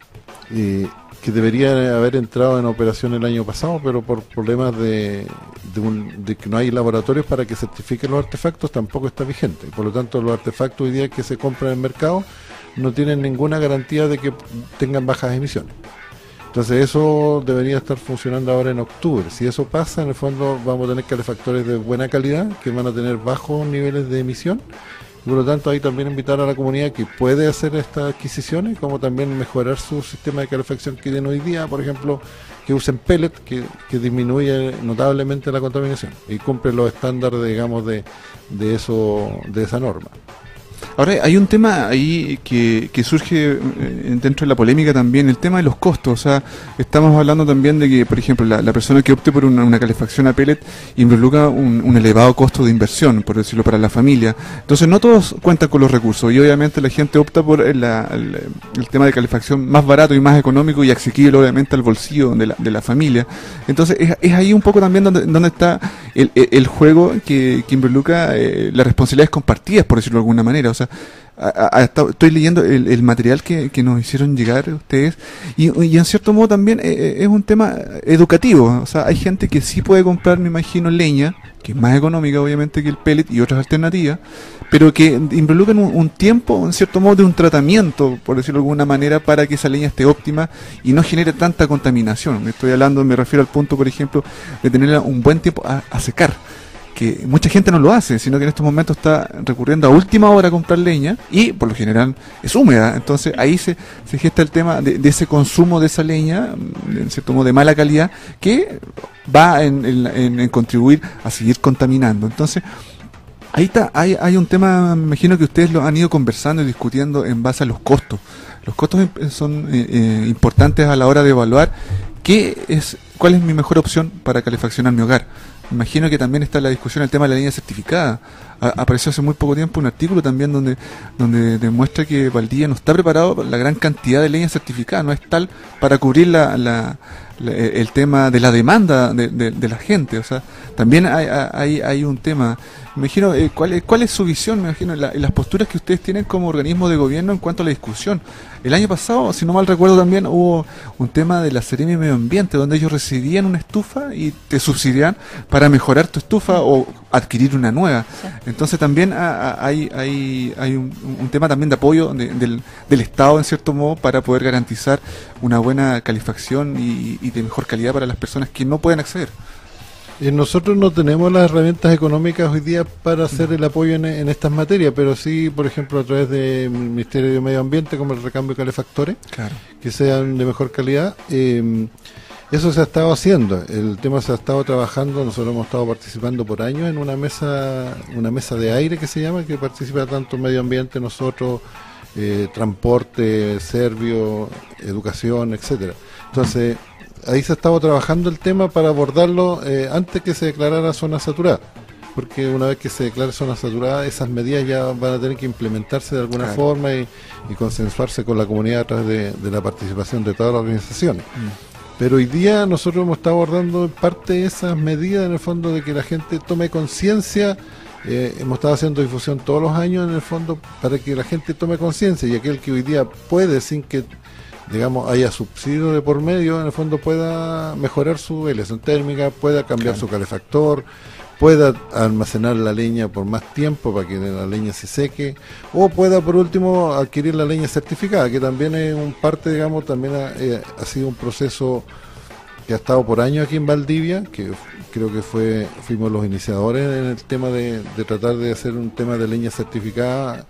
eh, que debería haber entrado en operación el año pasado, pero por problemas de, de, un, de que no hay laboratorios para que certifiquen los artefactos, tampoco está vigente. Por lo tanto, los artefactos hoy día que se compran en el mercado no tienen ninguna garantía de que tengan bajas emisiones. Entonces eso debería estar funcionando ahora en octubre. Si eso pasa, en el fondo vamos a tener calefactores de buena calidad que van a tener bajos niveles de emisión. Y por lo tanto ahí también invitar a la comunidad que puede hacer estas adquisiciones, como también mejorar su sistema de calefacción que tienen hoy día, por ejemplo, que usen pellet, que, que disminuye notablemente la contaminación y cumple los estándares, digamos, de, de eso, de esa norma. Ahora, hay un tema ahí que, que surge eh, dentro de la polémica también, el tema de los costos. O sea, estamos hablando también de que, por ejemplo, la, la persona que opte por una, una calefacción a pellet involucra un, un elevado costo de inversión, por decirlo, para la familia. Entonces, no todos cuentan con los recursos y obviamente la gente opta por el, el, el tema de calefacción más barato y más económico y asequible, obviamente, al bolsillo de la, de la familia. Entonces, es, es ahí un poco también donde, donde está el, el, el juego que, que involucra eh, las responsabilidades compartidas, por decirlo de alguna manera. O sea, A, a, estoy leyendo el, el material que, que nos hicieron llegar ustedes y, y en cierto modo también eh, es un tema educativo. O sea, hay gente que sí puede comprar, me imagino, leña, que es más económica obviamente que el pellet y otras alternativas, pero que involucran un, un tiempo, en cierto modo, de un tratamiento, por decirlo de alguna manera, para que esa leña esté óptima y no genere tanta contaminación. Me estoy hablando, me refiero al punto, por ejemplo, de tenerla un buen tiempo a, a secar, que mucha gente no lo hace, sino que en estos momentos está recurriendo a última hora a comprar leña y por lo general es húmeda. Entonces ahí se, se gesta el tema de, de ese consumo de esa leña, en cierto modo de mala calidad, que va en, en, en contribuir a seguir contaminando. Entonces ahí está, hay, hay un tema, me imagino que ustedes lo han ido conversando y discutiendo en base a los costos. Los costos son eh, eh, importantes a la hora de evaluar qué es, cuál es mi mejor opción para calefaccionar mi hogar. Imagino que también está la discusión el tema de la leña certificada. A, apareció hace muy poco tiempo un artículo también donde donde demuestra que Valdivia no está preparado para la gran cantidad de leña certificada, no es tal para cubrir la, la, la, el tema de la demanda de, de, de la gente. O sea, también hay, hay, hay un tema. Me imagino, eh, ¿cuál, es, ¿cuál es su visión? Me imagino, la, las posturas que ustedes tienen como organismo de gobierno en cuanto a la discusión. El año pasado, si no mal recuerdo, también hubo un tema de la Seremi de Medio Ambiente, donde ellos recibían una estufa y te subsidian para mejorar tu estufa o adquirir una nueva. Sí. Entonces también hay, hay, hay un, un tema también de apoyo de, del, del Estado, en cierto modo, para poder garantizar una buena calefacción y, y de mejor calidad para las personas que no pueden acceder. Eh, nosotros no tenemos las herramientas económicas hoy día para hacer el apoyo en, en estas materias, pero sí, por ejemplo, a través del Ministerio de Medio Ambiente, como el recambio de calefactores, claro, que sean de mejor calidad. Eh, eso se ha estado haciendo, el tema se ha estado trabajando, nosotros hemos estado participando por años en una mesa una mesa de aire que se llama, que participa tanto Medio Ambiente, nosotros, eh, transporte, Servio, educación, etcétera. Entonces, ahí se ha estado trabajando el tema para abordarlo eh, antes que se declarara zona saturada, porque una vez que se declare zona saturada, esas medidas ya van a tener que implementarse de alguna claro. forma y, y consensuarse con la comunidad a través de, de la participación de todas las organizaciones. Mm. Pero hoy día nosotros hemos estado abordando en parte esas medidas, en el fondo, de que la gente tome conciencia. Eh, hemos estado haciendo difusión todos los años, en el fondo, para que la gente tome conciencia, y aquel que hoy día puede, sin que digamos haya subsidio de por medio, en el fondo pueda mejorar su aislación térmica, pueda cambiar claro. su calefactor, pueda almacenar la leña por más tiempo para que la leña se seque, o pueda por último adquirir la leña certificada, que también es un parte, digamos, también ha, eh, ha sido un proceso que ha estado por años aquí en Valdivia, que creo que fue fuimos los iniciadores en el tema de, de tratar de hacer un tema de leña certificada,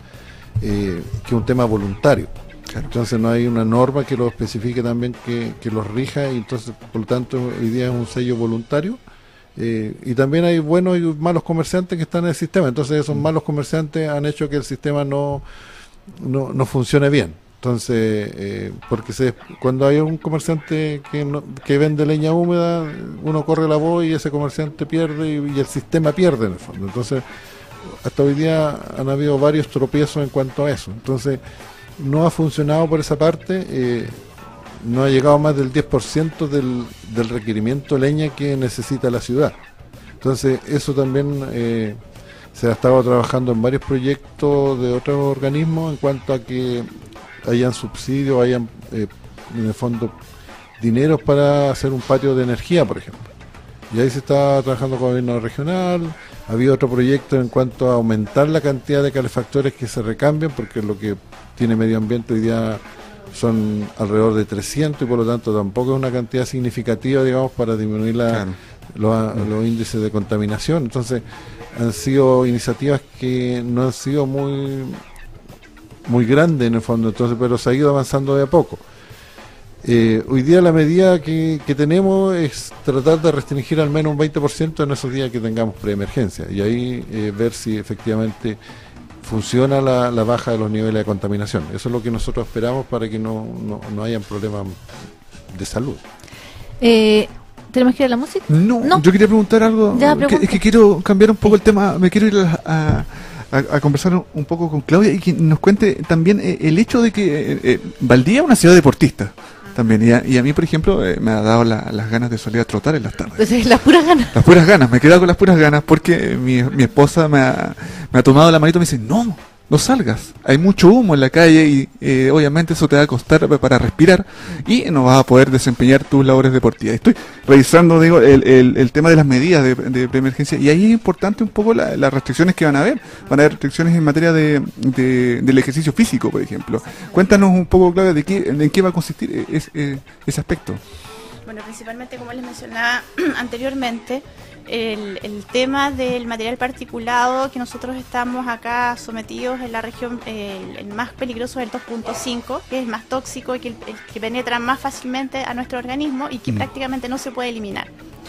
eh, que es un tema voluntario. Claro. Entonces no hay una norma que lo especifique también, que, que los rija, y entonces por lo tanto hoy día es un sello voluntario, Eh, y también hay buenos y malos comerciantes que están en el sistema, entonces esos malos comerciantes han hecho que el sistema no, no, no funcione bien. Entonces, eh, porque se, cuando hay un comerciante que, no, que vende leña húmeda, uno corre la voz y ese comerciante pierde y, y el sistema pierde en el fondo. Entonces, hasta hoy día han habido varios tropiezos en cuanto a eso. Entonces, no ha funcionado por esa parte, eh, no ha llegado más del diez por ciento del, del requerimiento de leña que necesita la ciudad. Entonces, eso también eh, se ha estado trabajando en varios proyectos de otros organismos en cuanto a que hayan subsidios, hayan eh, en el fondo dineros para hacer un patio de energía, por ejemplo. Y ahí se está trabajando con el gobierno regional. Había otro proyecto en cuanto a aumentar la cantidad de calefactores que se recambian, porque lo que tiene medio ambiente hoy día son alrededor de trescientos y por lo tanto tampoco es una cantidad significativa, digamos, para disminuir la, claro. los, los índices de contaminación. Entonces han sido iniciativas que no han sido muy muy grandes en el fondo, entonces, pero se ha ido avanzando de a poco. Eh, hoy día la medida que, que tenemos es tratar de restringir al menos un veinte por ciento en esos días que tengamos preemergencia y ahí eh, ver si efectivamente funciona la, la baja de los niveles de contaminación. Eso es lo que nosotros esperamos para que no, no, no hayan problemas de salud. Eh, ¿Tenemos que ir a la música? No, no. Yo quería preguntar algo. Ya, que, es que quiero cambiar un poco el tema, me quiero ir a... a A, a conversar un poco con Claudia y que nos cuente también eh, el hecho de que eh, eh, Valdivia es una ciudad deportista también, y a, y a mí, por ejemplo, eh, me ha dado la, las ganas de salir a trotar en las tardes. Pues las puras ganas. Las puras ganas, me he quedado con las puras ganas porque mi, mi esposa me ha, me ha tomado la manito y me dice, no, no salgas, hay mucho humo en la calle y eh, obviamente eso te va a costar para respirar y no vas a poder desempeñar tus labores deportivas. Estoy revisando, digo, el, el, el tema de las medidas de, de preemergencia y ahí es importante un poco la, las restricciones que van a haber. Van a haber restricciones en materia de, de, del ejercicio físico, por ejemplo. Cuéntanos un poco, Claudia, de qué, en qué va a consistir es, es, ese aspecto. Bueno, principalmente, como les mencionaba anteriormente, el, el tema del material particulado que nosotros estamos acá sometidos en la región, eh, el, el más peligroso es el dos punto cinco, que es el más tóxico y que, el, el que penetra más fácilmente a nuestro organismo y que mm. prácticamente no se puede eliminar.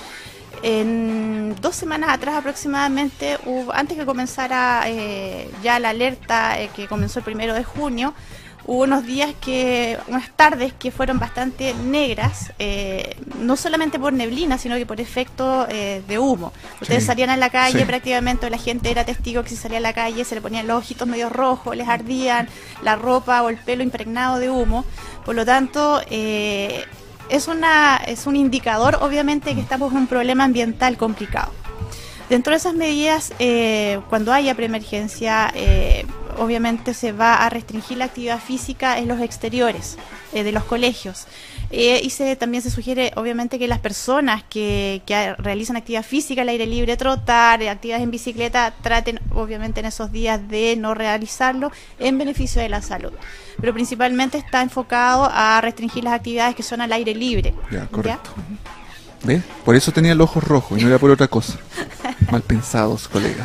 En dos semanas atrás aproximadamente, hubo, antes que comenzara eh, ya la alerta eh, que comenzó el primero de junio, hubo unos días que, unas tardes que fueron bastante negras, eh, no solamente por neblina, sino que por efecto eh, de humo. Ustedes sí. salían a la calle, sí. prácticamente la gente era testigo que si salía a la calle se le ponían los ojitos medio rojos, les ardían la ropa o el pelo impregnado de humo. Por lo tanto, eh, es, una, es un indicador, obviamente, que estamos en un problema ambiental complicado. Dentro de esas medidas, eh, cuando haya preemergencia, eh, obviamente se va a restringir la actividad física en los exteriores eh, de los colegios. Eh, y se, también se sugiere, obviamente, que las personas que, que realizan actividad física al aire libre, trotar, actividades en bicicleta, traten, obviamente, en esos días de no realizarlo en beneficio de la salud. Pero principalmente está enfocado a restringir las actividades que son al aire libre. Ya, correcto. ¿Ya? ¿Ves? Por eso tenía los ojos rojos y no era por otra cosa. Mal pensados, colegas.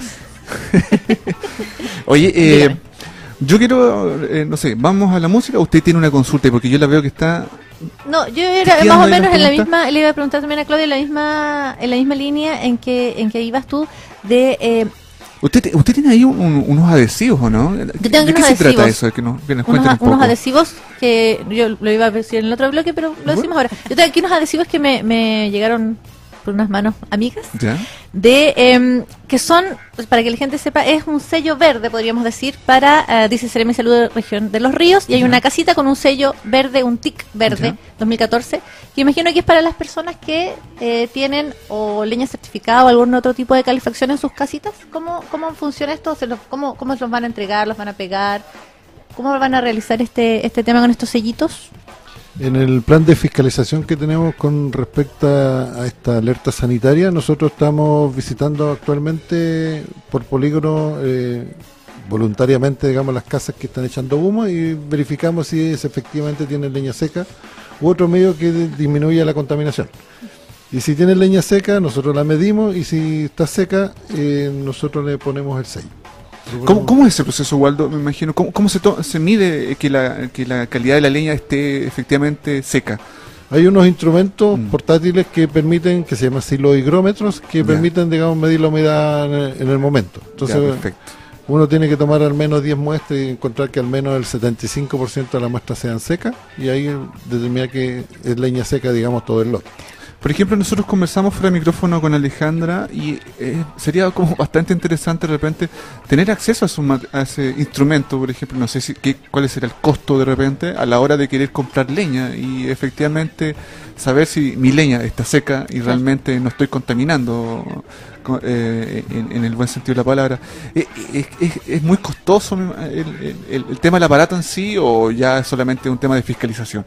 Oye, eh, yo quiero, eh, no sé, ¿vamos a la música o usted tiene una consulta? Porque yo la veo que está... No, yo era más o menos en la misma, le iba a preguntar también a Claudia, en la misma, en la misma línea en que, en que ibas tú de... Eh, ¿Usted, usted tiene ahí un, un, unos adhesivos, o no? ¿De qué adhesivos, se trata eso? Que nos, que nos unos, un poco. Unos adhesivos que yo lo iba a decir en el otro bloque, pero lo decimos ahora. Yo tengo aquí unos adhesivos que me, me llegaron por unas manos amigas, ¿ya? De eh, que son, pues, para que la gente sepa, es un sello verde, podríamos decir, para, uh, dice Seremi Salud de Región de los Ríos, y hay ¿ya? Una casita con un sello verde, un tic verde, ¿ya? dos mil catorce, que imagino que es para las personas que eh, tienen o leña certificada o algún otro tipo de calefacción en sus casitas. ¿Cómo, cómo funciona esto? ¿Se los, cómo, ¿Cómo los van a entregar? ¿Los van a pegar? ¿Cómo van a realizar este, este tema con estos sellitos? En el plan de fiscalización que tenemos con respecto a esta alerta sanitaria, nosotros estamos visitando actualmente por polígono eh, voluntariamente, digamos, las casas que están echando humo y verificamos si es, efectivamente tienen leña seca u otro medio que disminuya la contaminación. Y si tienen leña seca, nosotros la medimos y si está seca, eh, nosotros le ponemos el sello. ¿Cómo, ¿Cómo es ese proceso, Waldo? Me imagino, ¿cómo, cómo se, to se mide que la, que la calidad de la leña esté efectivamente seca? Hay unos instrumentos Mm. portátiles que permiten, que se llaman silohigrómetros, que Ya. permiten, digamos, medir la humedad en el, en el momento. Entonces, Ya, perfecto. uno tiene que tomar al menos diez muestras y encontrar que al menos el setenta y cinco por ciento de las muestras sean secas, y ahí determinar que es leña seca, digamos, todo el lote. Por ejemplo, nosotros conversamos fuera de micrófono con Alejandra y eh, sería como bastante interesante de repente tener acceso a, su, ma- a ese instrumento, por ejemplo, no sé si qué, cuál será el costo de repente a la hora de querer comprar leña y efectivamente saber si mi leña está seca y realmente no estoy contaminando co- eh, en, en el buen sentido de la palabra. Eh, ¿Es, es, es muy costoso el, el- el tema del aparato en sí o ya es solamente un tema de fiscalización?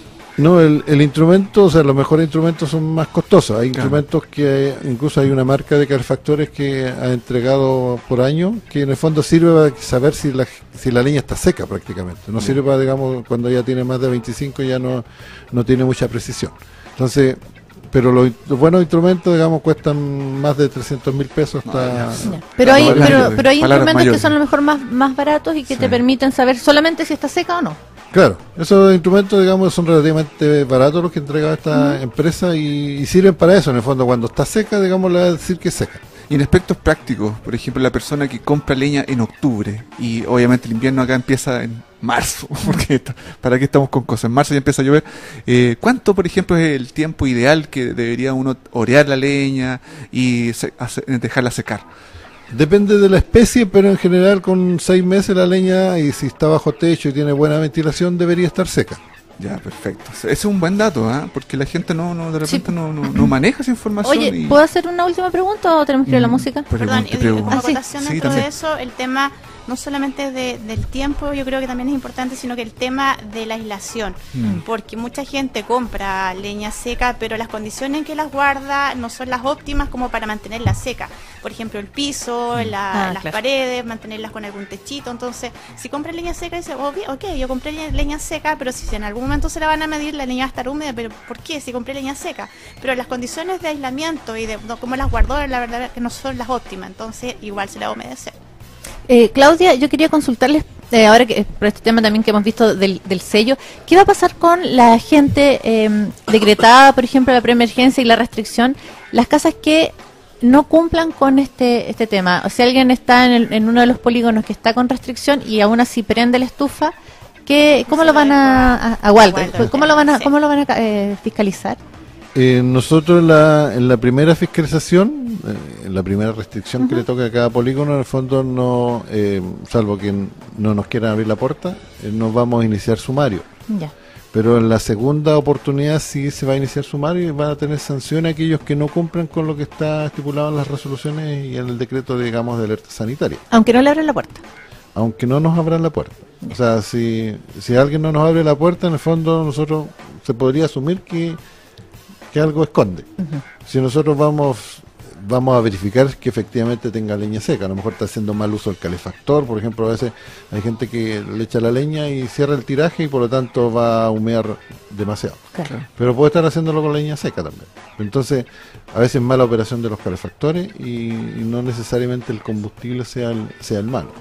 No, el, el instrumento, o sea, los mejores instrumentos son más costosos. Hay Claro. instrumentos que, incluso hay una marca de calefactores que ha entregado por año, que en el fondo sirve para saber si la, si la leña está seca prácticamente. No sirve para, digamos, cuando ya tiene más de veinticinco ya no, no tiene mucha precisión. Entonces, pero los, los buenos instrumentos, digamos, cuestan más de trescientos mil pesos. Hasta, Ya. Pero hay, Hablando pero, de pero hay palabras instrumentos mayores. que son a lo mejor más, más baratos y que Sí. te permiten saber solamente si está seca o no. Claro, esos instrumentos, digamos, son relativamente baratos los que entrega esta empresa y, y sirven para eso. En el fondo, cuando está seca, digamos, le va a decir que es seca. Y en aspectos prácticos, por ejemplo, la persona que compra leña en octubre y obviamente el invierno acá empieza en marzo, porque está- para qué estamos con cosas, en marzo ya empieza a llover. Eh, ¿Cuánto, por ejemplo, es el tiempo ideal que debería uno orear la leña y se- hace- dejarla secar? Depende de la especie, pero en general con seis meses la leña, y si está bajo techo y tiene buena ventilación, debería estar seca. Ya, perfecto. Ese es un buen dato, ¿ah? Porque la gente no, no de repente Sí. no, no, no maneja esa información. Oye, y- ¿puedo hacer una última pregunta o tenemos que ir a la Mm, música? pregunte, Perdón, y- y pregunte. como Ah, sí. acotación Sí, dentro también. de eso, el tema no solamente de- del tiempo, yo creo que también es importante, sino que el tema de la aislación, Mm. porque mucha gente compra leña seca, pero las condiciones en que las guarda no son las óptimas como para mantenerla seca. Por ejemplo, el piso, la- Ah, las claro. paredes, mantenerlas con algún techito. Entonces, si compra leña seca, dice, oh, bien, ok, yo compré le- leña seca, pero si en algún momento se la van a medir, la leña va a estar húmeda, pero ¿por qué? Si compré leña seca. Pero las condiciones de aislamiento y de no, cómo las guardó, la verdad es que no son las óptimas, entonces igual se la va a humedecer. Eh, Claudia, yo quería consultarles, eh, ahora que por este tema también que hemos visto del, del sello, ¿qué va a pasar con la gente eh, decretada, por ejemplo, la preemergencia y la restricción, las casas que no cumplan con este este tema? O si alguien está en, el- en uno de los polígonos que está con restricción y aún así prende la estufa, ¿qué, ¿cómo Se lo lo van a, a, a Walter? Walter, ¿Cómo lo van a, sí. cómo lo van a eh, fiscalizar? Eh, nosotros en la, en la primera fiscalización, eh, en la primera restricción que le toca a cada polígono, en el fondo no, eh, salvo que n- no nos quieran abrir la puerta, eh, no vamos a iniciar sumario. Ya. Pero en la segunda oportunidad sí se va a iniciar sumario y van a tener sanciones aquellos que no cumplan con lo que está estipulado en las resoluciones y en el decreto, digamos, de alerta sanitaria, Aunque no le abren la puerta. aunque no nos abran la puerta. O sea, si, si alguien no nos abre la puerta, en el fondo nosotros se podría asumir que, que algo esconde. Si nosotros vamos vamos a verificar que efectivamente tenga leña seca, a lo mejor está haciendo mal uso del calefactor, por ejemplo, a veces hay gente que le echa la leña y cierra el tiraje y por lo tanto va a humear demasiado. Claro. Pero puede estar haciéndolo con leña seca también. Entonces, a veces es mala operación de los calefactores y, y no necesariamente el combustible sea el, sea el malo.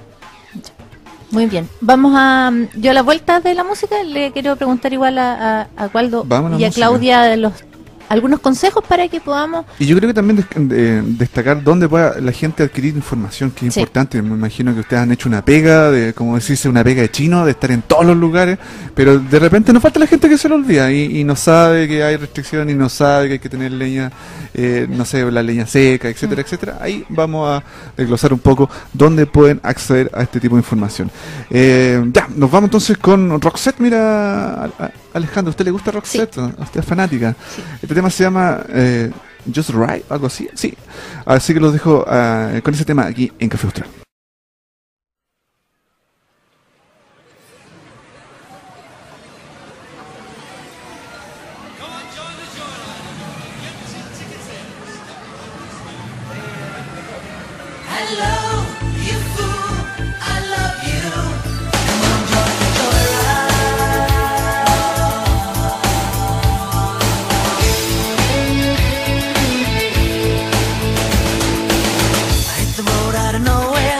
Muy bien. Vamos a. Yo a la vuelta de la música le quiero preguntar igual a, a, a Waldo Vamos a la y a música. Claudia de los algunos consejos para que podamos. Y yo creo que también des- eh, destacar dónde pueda la gente adquirir información, que es Sí. importante. Me imagino que ustedes han hecho una pega, de como decirse, una pega de chino, de estar en todos los lugares, pero de repente nos falta la gente que se lo olvida y, y no sabe que hay restricciones y no sabe que hay que tener leña, eh, no sé, la leña seca, etcétera, etcétera. Ahí vamos a desglosar un poco dónde pueden acceder a este tipo de información. Eh, ya, nos vamos entonces con Roxette. Mira, a- a- Alejandro, ¿a usted le gusta Roxette? ¿Usted es fanática? Este tema se llama eh, Just Right, algo así. Sí, así que los dejo ah, con ese tema aquí en Café Austral. Hello, you fool, I love you. Come on, join the joyride. I hit the road out of nowhere.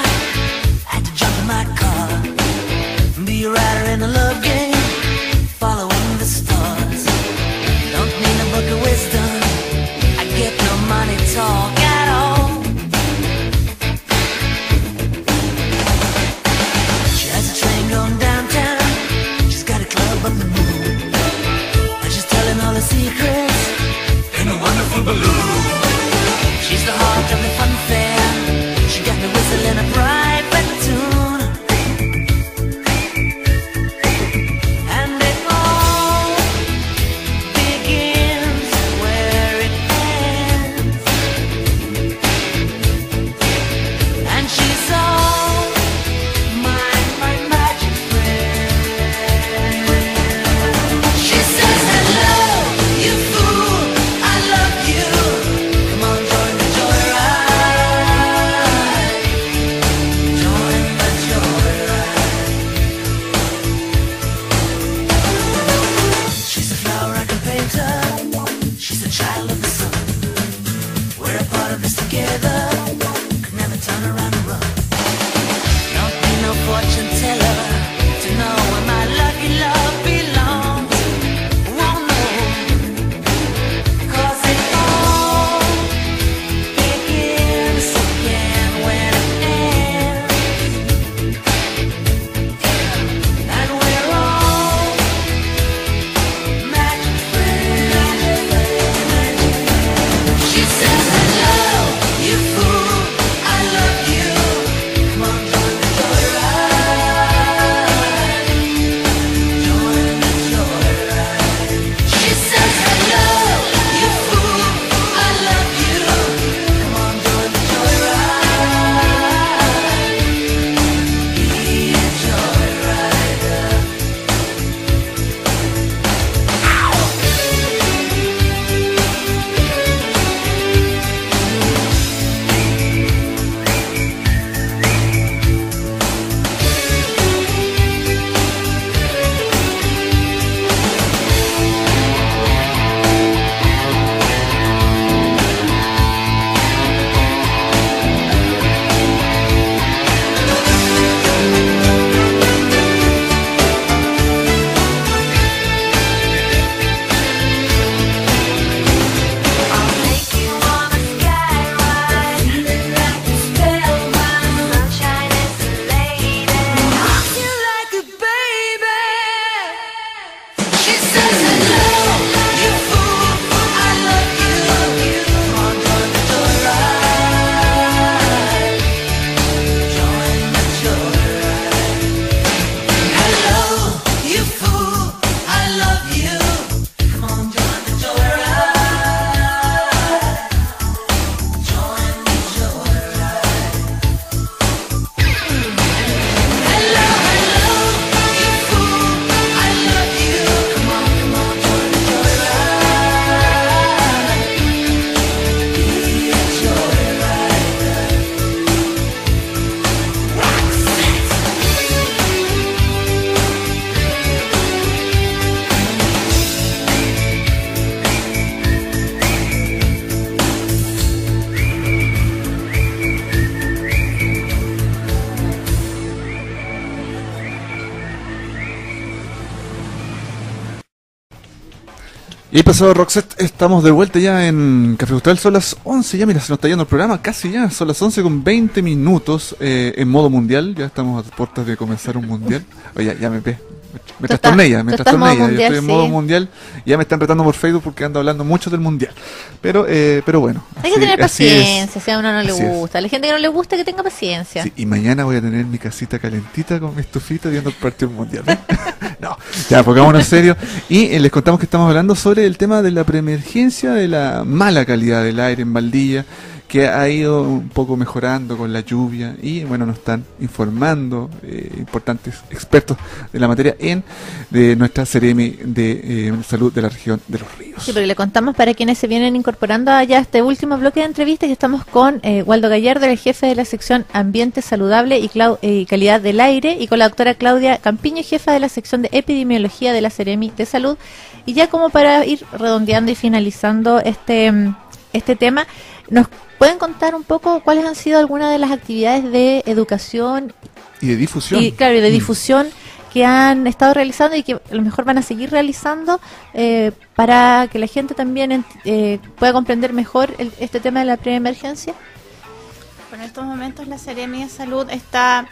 Y ahí pasado Roxette, estamos de vuelta ya en Café Austral, son las once, ya mira, se nos está yendo el programa, casi ya, son las once con veinte minutos eh, en modo mundial, ya estamos a puertas de comenzar un mundial. Oye, ya, ya me pe, me Tú trastorné estás- ya, me tú estás en trastorné modo ya, yo estoy en mundial, modo sí. mundial, y ya me están retando por Facebook porque ando hablando mucho del mundial, pero eh, pero bueno. Hay así- que tener así es. paciencia, si a uno no le Así es. gusta. A la gente que no le gusta, que tenga paciencia. Sí, y mañana voy a tener mi casita calentita con mi estufita viendo el partido mundial. ¿eh? No, ya, pongámonos serio. Y eh, les contamos que estamos hablando sobre el tema de la preemergencia, de la mala calidad del aire en Valdivia, que ha ido un poco mejorando con la lluvia. Y bueno, nos están informando eh, importantes expertos de la materia en de nuestra Seremi de eh, Salud de la región de Los Ríos. Sí, porque le contamos para quienes se vienen incorporando allá a este último bloque de entrevistas que estamos con eh, Waldo Gallardo, el jefe de la sección Ambiente Saludable y, Clau- y Calidad del Aire, y con la doctora Claudia Campiño, jefa de la sección de Epidemiología de la Seremi de Salud. Y ya como para ir redondeando y finalizando este, mm, este tema, ¿nos pueden contar un poco cuáles han sido algunas de las actividades de educación Y de difusión. y claro, y de Mm. difusión que han estado realizando y que a lo mejor van a seguir realizando eh, para que la gente también ent- eh, pueda comprender mejor el- este tema de la preemergencia? Bueno, en estos momentos la Seremi de Salud está,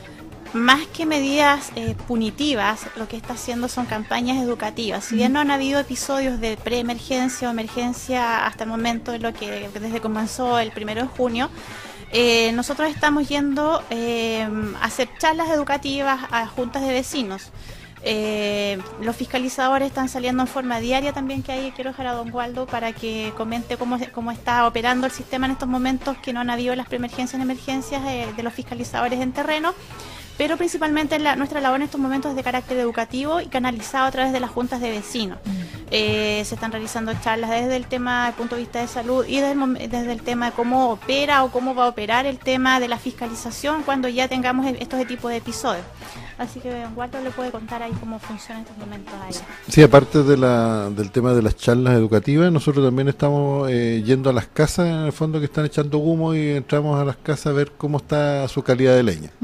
más que medidas eh, punitivas, lo que está haciendo son campañas educativas. Si bien no han habido episodios de preemergencia o emergencia hasta el momento, de lo que desde que comenzó el primero de junio, eh, nosotros estamos yendo eh, a hacer charlas educativas a juntas de vecinos. Eh, los fiscalizadores están saliendo en forma diaria también, que ahí quiero dejar a don Waldo para que comente cómo, cómo está operando el sistema en estos momentos que no han habido las preemergencias y emergencias eh, de los fiscalizadores en terreno, pero principalmente la, nuestra labor en estos momentos es de carácter educativo y canalizado a través de las juntas de vecinos. Eh, se están realizando charlas desde el tema del punto de vista de salud y desde el, mom- desde el tema de cómo opera o cómo va a operar el tema de la fiscalización cuando ya tengamos e- estos tipos de episodios. Así que don Waldo le puede contar ahí cómo funciona en estos momentos ahí. Sí, aparte de la, del tema de las charlas educativas, nosotros también estamos eh, yendo a las casas, en el fondo, que están echando humo, y entramos a las casas a ver cómo está su calidad de leña.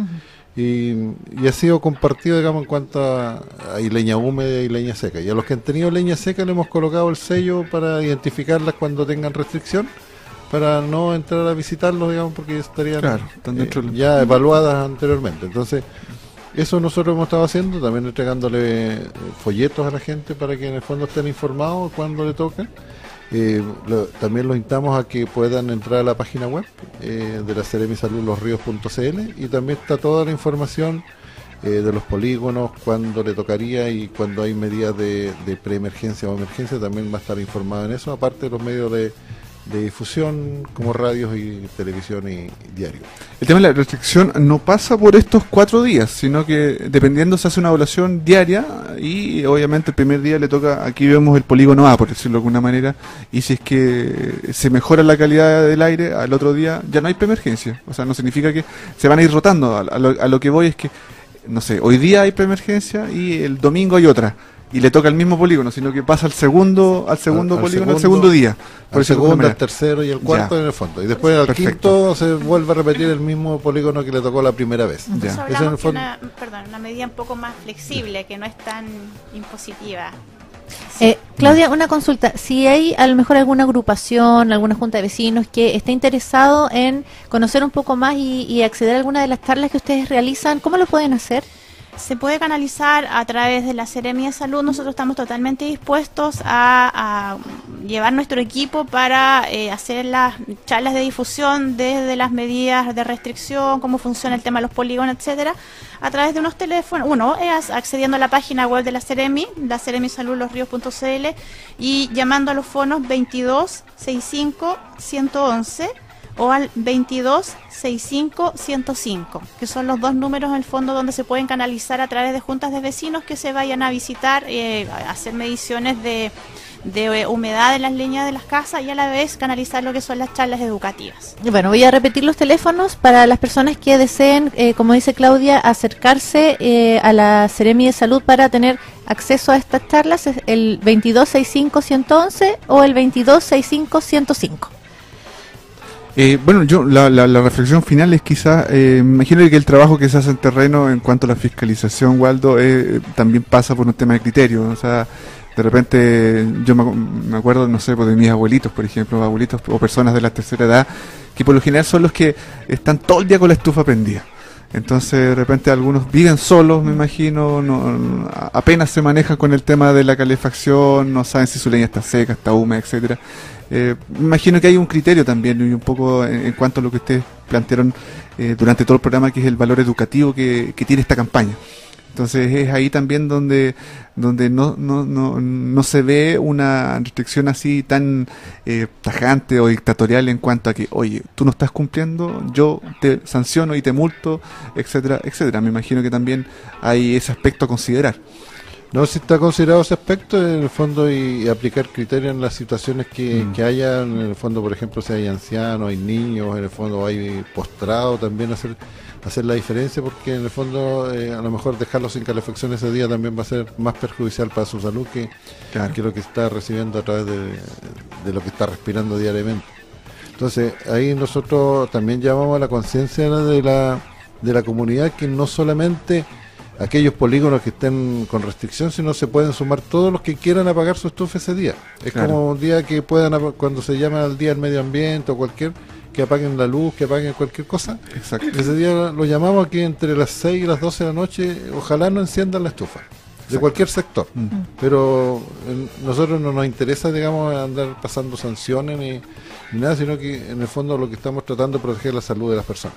Y, y ha sido compartido, digamos, en cuanto a hay leña húmeda y leña seca. Y a los que han tenido leña seca le hemos colocado el sello para identificarlas cuando tengan restricción, para no entrar a visitarlos, digamos, porque estarían Claro, están dentro eh, del- ya evaluadas anteriormente. Entonces, eso nosotros hemos estado haciendo, también entregándole eh, folletos a la gente para que en el fondo estén informados cuando le toca. Eh, lo- también los invitamos a que puedan entrar a la página web eh, de la Seremi Salud Los Ríos punto c l, y también está toda la información eh, de los polígonos, cuando le tocaría y cuando hay medidas de, de preemergencia o emergencia, también va a estar informado en eso, aparte de los medios de, de difusión como radios y televisión y, y diario. El tema de la restricción no pasa por estos cuatro días, sino que dependiendo se hace una evaluación diaria y obviamente el primer día le toca, aquí vemos el polígono A, por decirlo de alguna manera, y si es que se mejora la calidad del aire, al otro día ya no hay preemergencia. O sea, no significa que se van a ir rotando. A, a lo, a lo que voy es que, no sé, hoy día hay preemergencia y el domingo hay otra. Y le toca al mismo polígono, sino que pasa al segundo, al segundo Al- al polígono, al segundo- segundo día. Al decirlo de alguna segundo, al manera. tercero y el cuarto Ya. en el fondo. Y después al Perfecto. quinto se vuelve a repetir el mismo polígono que le tocó la primera vez. Ya. Entonces Eso en hablamos el que fondo- una, perdón, una medida un poco más flexible, que no es tan impositiva. Eh, Claudia, una consulta. Si hay a lo mejor alguna agrupación, alguna junta de vecinos que esté interesado en conocer un poco más y, y acceder a alguna de las charlas que ustedes realizan, ¿cómo lo pueden hacer? Se puede canalizar a través de la Seremi de Salud. Nosotros estamos totalmente dispuestos a, a llevar nuestro equipo para eh, hacer las charlas de difusión desde las medidas de restricción, cómo funciona el tema de los polígonos, etcétera, a través de unos teléfonos. Uno es accediendo a la página web de la Seremi, la Seremi Salud Los Ríos punto c l, y llamando a los fonos veintidós sesenta y cinco ciento once o al veintidós sesenta y cinco ciento cinco, que son los dos números en el fondo donde se pueden canalizar a través de juntas de vecinos que se vayan a visitar, eh, a hacer mediciones de, de humedad en las leñas de las casas, y a la vez canalizar lo que son las charlas educativas. Y bueno, voy a repetir los teléfonos para las personas que deseen, eh, como dice Claudia, acercarse eh, a la Seremi de Salud para tener acceso a estas charlas. Es el veintidós sesenta y cinco ciento once o el veintidós sesenta y cinco ciento cinco. Eh, bueno, yo la, la, la reflexión final es quizás, eh, me imagino que el trabajo que se hace en terreno en cuanto a la fiscalización, Waldo, eh, también pasa por un tema de criterio. O sea, De repente yo me, acu- me acuerdo, no sé, pues de mis abuelitos, por ejemplo, abuelitos o personas de la tercera edad, que por lo general son los que están todo el día con la estufa prendida. Entonces de repente algunos viven solos, me imagino, no, a- apenas se manejan con el tema de la calefacción, no saben si su leña está seca, está húmeda, etcétera. Eh, me imagino que hay un criterio también y un poco en, en cuanto a lo que ustedes plantearon eh, durante todo el programa, que es el valor educativo que, que tiene esta campaña. Entonces es ahí también donde donde no no no, no se ve una restricción así tan eh, tajante o dictatorial en cuanto a que, oye, tú no estás cumpliendo, yo te sanciono y te multo, etcétera, etcétera. Me imagino que también hay ese aspecto a considerar. No, si está considerado ese aspecto, en el fondo, y, y aplicar criterios en las situaciones que, Mm. que haya, en el fondo, por ejemplo, si hay ancianos, hay niños, en el fondo hay postrados, también hacer hacer la diferencia, porque en el fondo eh, a lo mejor dejarlos sin calefacción ese día también va a ser más perjudicial para su salud que, Claro. que lo que está recibiendo a través de, de lo que está respirando diariamente. Entonces, ahí nosotros también llamamos a la conciencia de la, de la comunidad, que no solamente aquellos polígonos que estén con restricción, sino se pueden sumar todos los que quieran apagar su estufa ese día. Es Claro. como un día que puedan, apa- cuando se llama al día del medio ambiente o cualquier, que apaguen la luz, que apaguen cualquier cosa. Exacto. Ese día lo llamamos aquí entre las seis y las doce de la noche, ojalá no enciendan la estufa, de Exacto. cualquier sector. Mm. Pero eh, nosotros no nos interesa, digamos, andar pasando sanciones ni, ni nada, sino que en el fondo lo que estamos tratando es proteger la salud de las personas.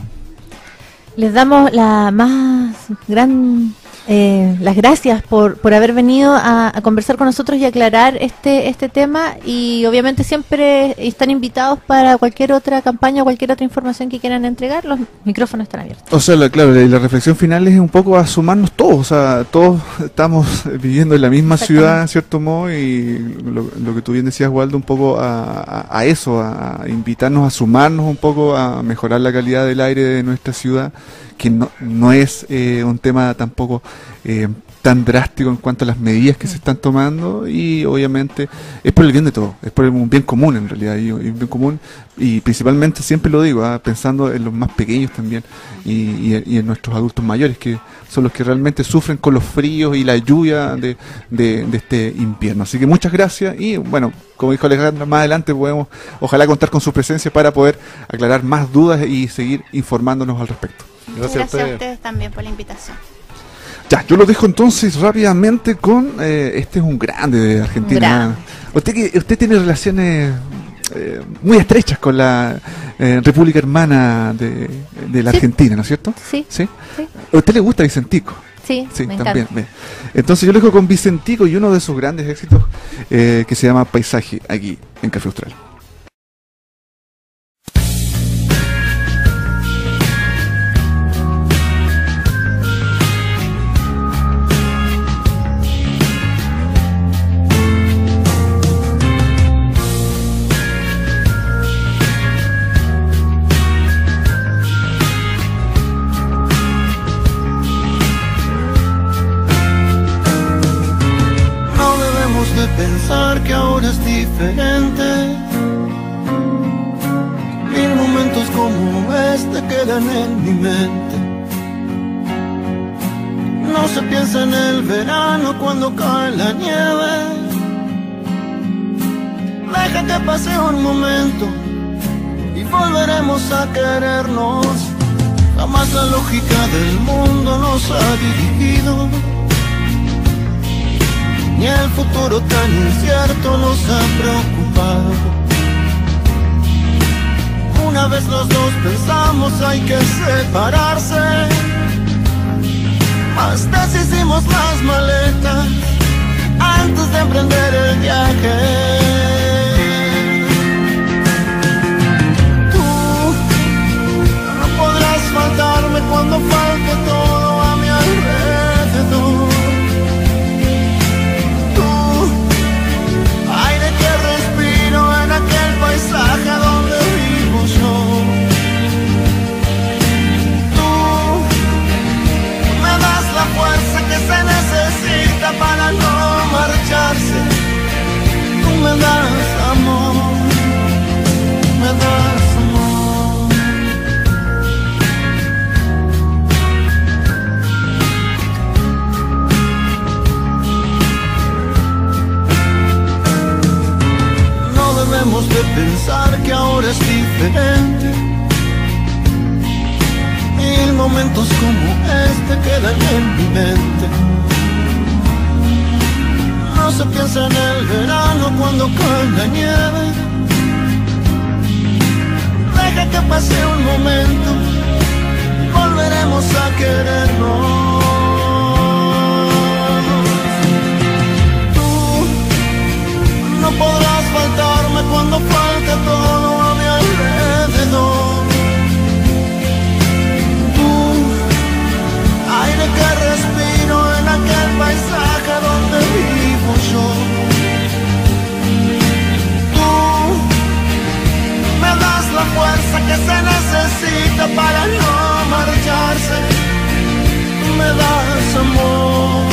Les damos la más gran eh, las gracias por, por haber venido a, a conversar con nosotros y aclarar este este tema, y obviamente siempre están invitados para cualquier otra campaña o cualquier otra información que quieran entregar. Los micrófonos están abiertos. O sea, la, claro, la, la reflexión final es un poco a sumarnos todos, o sea, todos estamos viviendo en la misma Exactamente. ciudad, en cierto modo, y lo, lo que tú bien decías, Waldo, un poco a, a, a eso, a invitarnos a sumarnos un poco a mejorar la calidad del aire de nuestra ciudad, que no, no es eh, un tema tampoco eh, tan drástico en cuanto a las medidas que se están tomando, y obviamente es por el bien de todos, es por un bien común en realidad, y, y un bien común, y principalmente siempre lo digo, ah, pensando en los más pequeños también, y, y, y en nuestros adultos mayores, que son los que realmente sufren con los fríos y la lluvia de, de, de este invierno. Así que muchas gracias, y bueno, como dijo Alejandra, más adelante podemos ojalá contar con su presencia para poder aclarar más dudas y seguir informándonos al respecto. Muchas Gracias a gracias a ustedes. ustedes también por la invitación. Ya, yo lo dejo entonces rápidamente con, eh, este es un grande de Argentina. Grande. Usted que usted tiene relaciones eh, muy estrechas con la eh, República Hermana de, de la Sí. Argentina, ¿no es cierto? Sí, ¿Sí? sí, ¿A usted le gusta Vicentico? sí, Sí, me también. encanta. Ve. Entonces yo lo dejo con Vicentico y uno de sus grandes éxitos eh, que se llama Paisaje, aquí en Café Austral. No debemos de pensar que ahora es diferente. Mil momentos como este quedan en mi mente. No se piensa en el verano cuando cae la nieve. Deja que pase un momento y volveremos a querernos. Jamás la lógica del mundo nos ha dirigido, ni el futuro tan incierto nos ha preocupado. Una vez los dos pensamos hay que separarse, mas deshicimos las maletas antes de emprender el viaje. Tú no podrás faltarme cuando falte todo a mi alrededor. Aire que respiro en aquel paisaje donde vivo yo. Tú diferente. Mil momentos como este quedan en mi mente. No se piensa en el verano cuando cae la nieve. Deja que pase un momento, volveremos a querernos. Tú no podrás faltarme cuando falte todo a mi alrededor. Tú, aire que respiro en aquel paisaje donde vivo yo. Me das la fuerza que se necesita para no marcharse. Me das amor.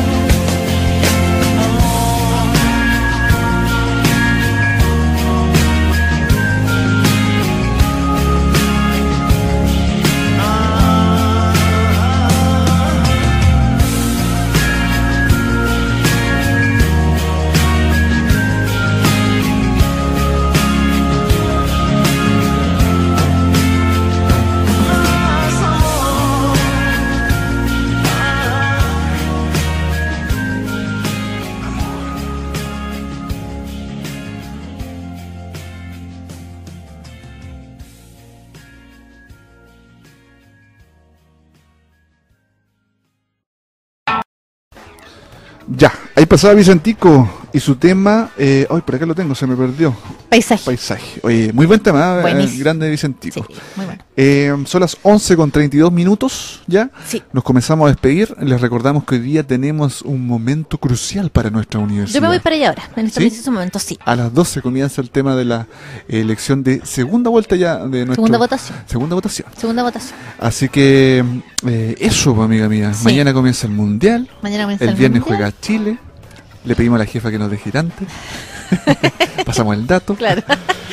Ya, ahí pasaba Vicentico y su tema, eh, ay, por acá lo tengo, se me perdió. Paisaje. Paisaje. Oye, muy buen tema, eh, Buenísimo. grande Vicentico. Sí, muy bueno. Eh, son las once con treinta y dos minutos ya. Sí. Nos comenzamos a despedir. Les recordamos que hoy día tenemos un momento crucial para nuestra universidad. Yo me voy para allá ahora, en este ¿Sí? preciso momento, sí. A las doce comienza el tema de la elección de segunda vuelta ya de nuestra Segunda votación. Segunda votación. Segunda votación. Así que eh, eso, pues, amiga mía. Sí. Mañana comienza el mundial. Mañana comienza El el viernes Mundial. juega Chile. Le pedimos a la jefa que nos dé girante. Pasamos el dato. Claro.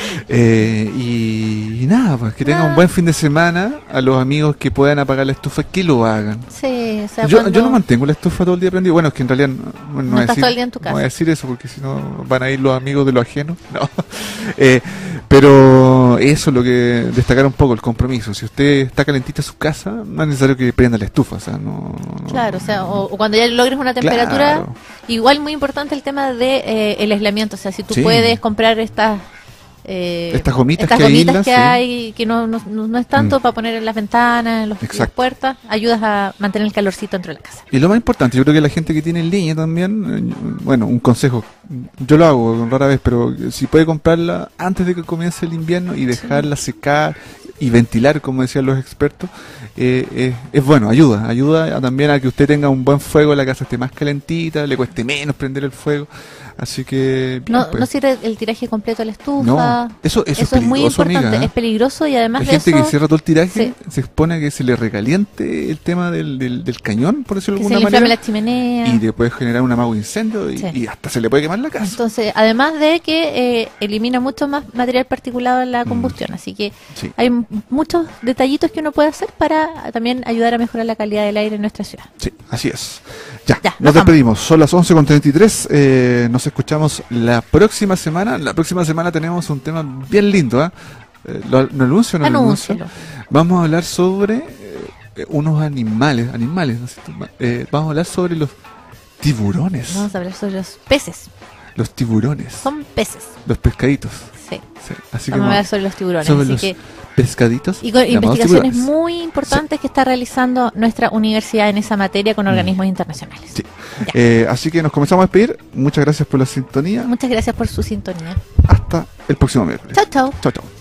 Eh, y, y nada, pues que tengan Nada. un buen fin de semana. A los amigos que puedan apagar la estufa, que lo hagan. Sí, o sea, Yo, cuando- yo no mantengo la estufa todo el día prendida. Bueno, es que en realidad no, bueno, No voy a estás decir, todo el día en tu no casa. voy a decir eso porque si no van a ir los amigos de lo ajeno. No. Eh, pero eso es lo que destacar un poco, el compromiso. Si usted está calentita en su casa, no es necesario que prenda la estufa. O sea, no, no- Claro, o sea, o, o cuando ya logres una temperatura, Claro. igual muy importante el tema de eh, el aislamiento, o sea, si tú Sí. puedes comprar estas eh, Estas gomitas estas que gomitas aíslan, que sí. hay, que no, no, no- no es tanto Mm. para poner en las ventanas, en los- en las Exacto. puertas, ayudas a mantener el calorcito dentro de la casa. Y lo más importante, yo creo que la gente que tiene leña también, eh, bueno, un consejo, yo lo hago rara vez, pero si puede comprarla antes de que comience el invierno y dejarla secar y ventilar, como decían los expertos, eh, eh, es bueno, ayuda, ayuda a- también a que usted tenga un buen fuego, la casa esté más calentita, le cueste menos prender el fuego, así que... bien, No, pues. no sirve el tiraje completo de la estufa. No, eso, eso, Eso es muy peligroso, importante, amiga, ¿eh? es peligroso y además Hay de gente eso que cierra todo el tiraje, Sí. se expone a que se le recaliente el tema del, del, del cañón, por decirlo de que se alguna le inflame manera, la chimenea. y le puede generar un amago incendio y, Sí. y hasta se le puede quemar la casa. Entonces, además de que eh, elimina mucho más material particulado en la Mm. combustión, así que Sí. hay m- muchos detallitos que uno puede hacer para también ayudar a mejorar la calidad del aire en nuestra ciudad. Sí, así es. Ya, Ya, nos nos vamos. despedimos. Son las once con treinta y tres. Eh, nos escuchamos la próxima semana. La próxima semana tenemos un tema bien lindo. ¿ah? Eh, ¿Lo, ¿Lo anuncio o no lo anuncio? Anúncialo. Vamos a hablar sobre eh, unos animales. animales ¿no es cierto? Eh, vamos a hablar sobre los tiburones. Vamos a hablar sobre los peces. Los tiburones. Son peces. Los pescaditos. Sí. Sí, así Vamos a como hablar sobre los tiburones. sobre así los que, pescaditos. y con llamados investigaciones tiburones. muy importantes que está realizando nuestra universidad en esa materia con organismos internacionales. Mm. Sí. Ya. Eh, así que nos comenzamos a despedir. Muchas gracias por la sintonía. Muchas gracias por su sintonía. Hasta el próximo miércoles. Chao, chao. Chao, chao.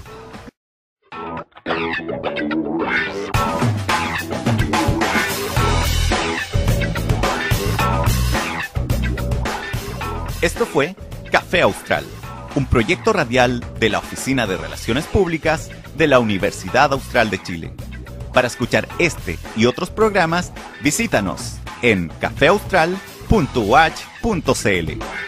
Esto fue Café Austral, un proyecto radial de la Oficina de Relaciones Públicas de la Universidad Austral de Chile. Para escuchar este y otros programas, visítanos en café austral punto u a c h punto c l.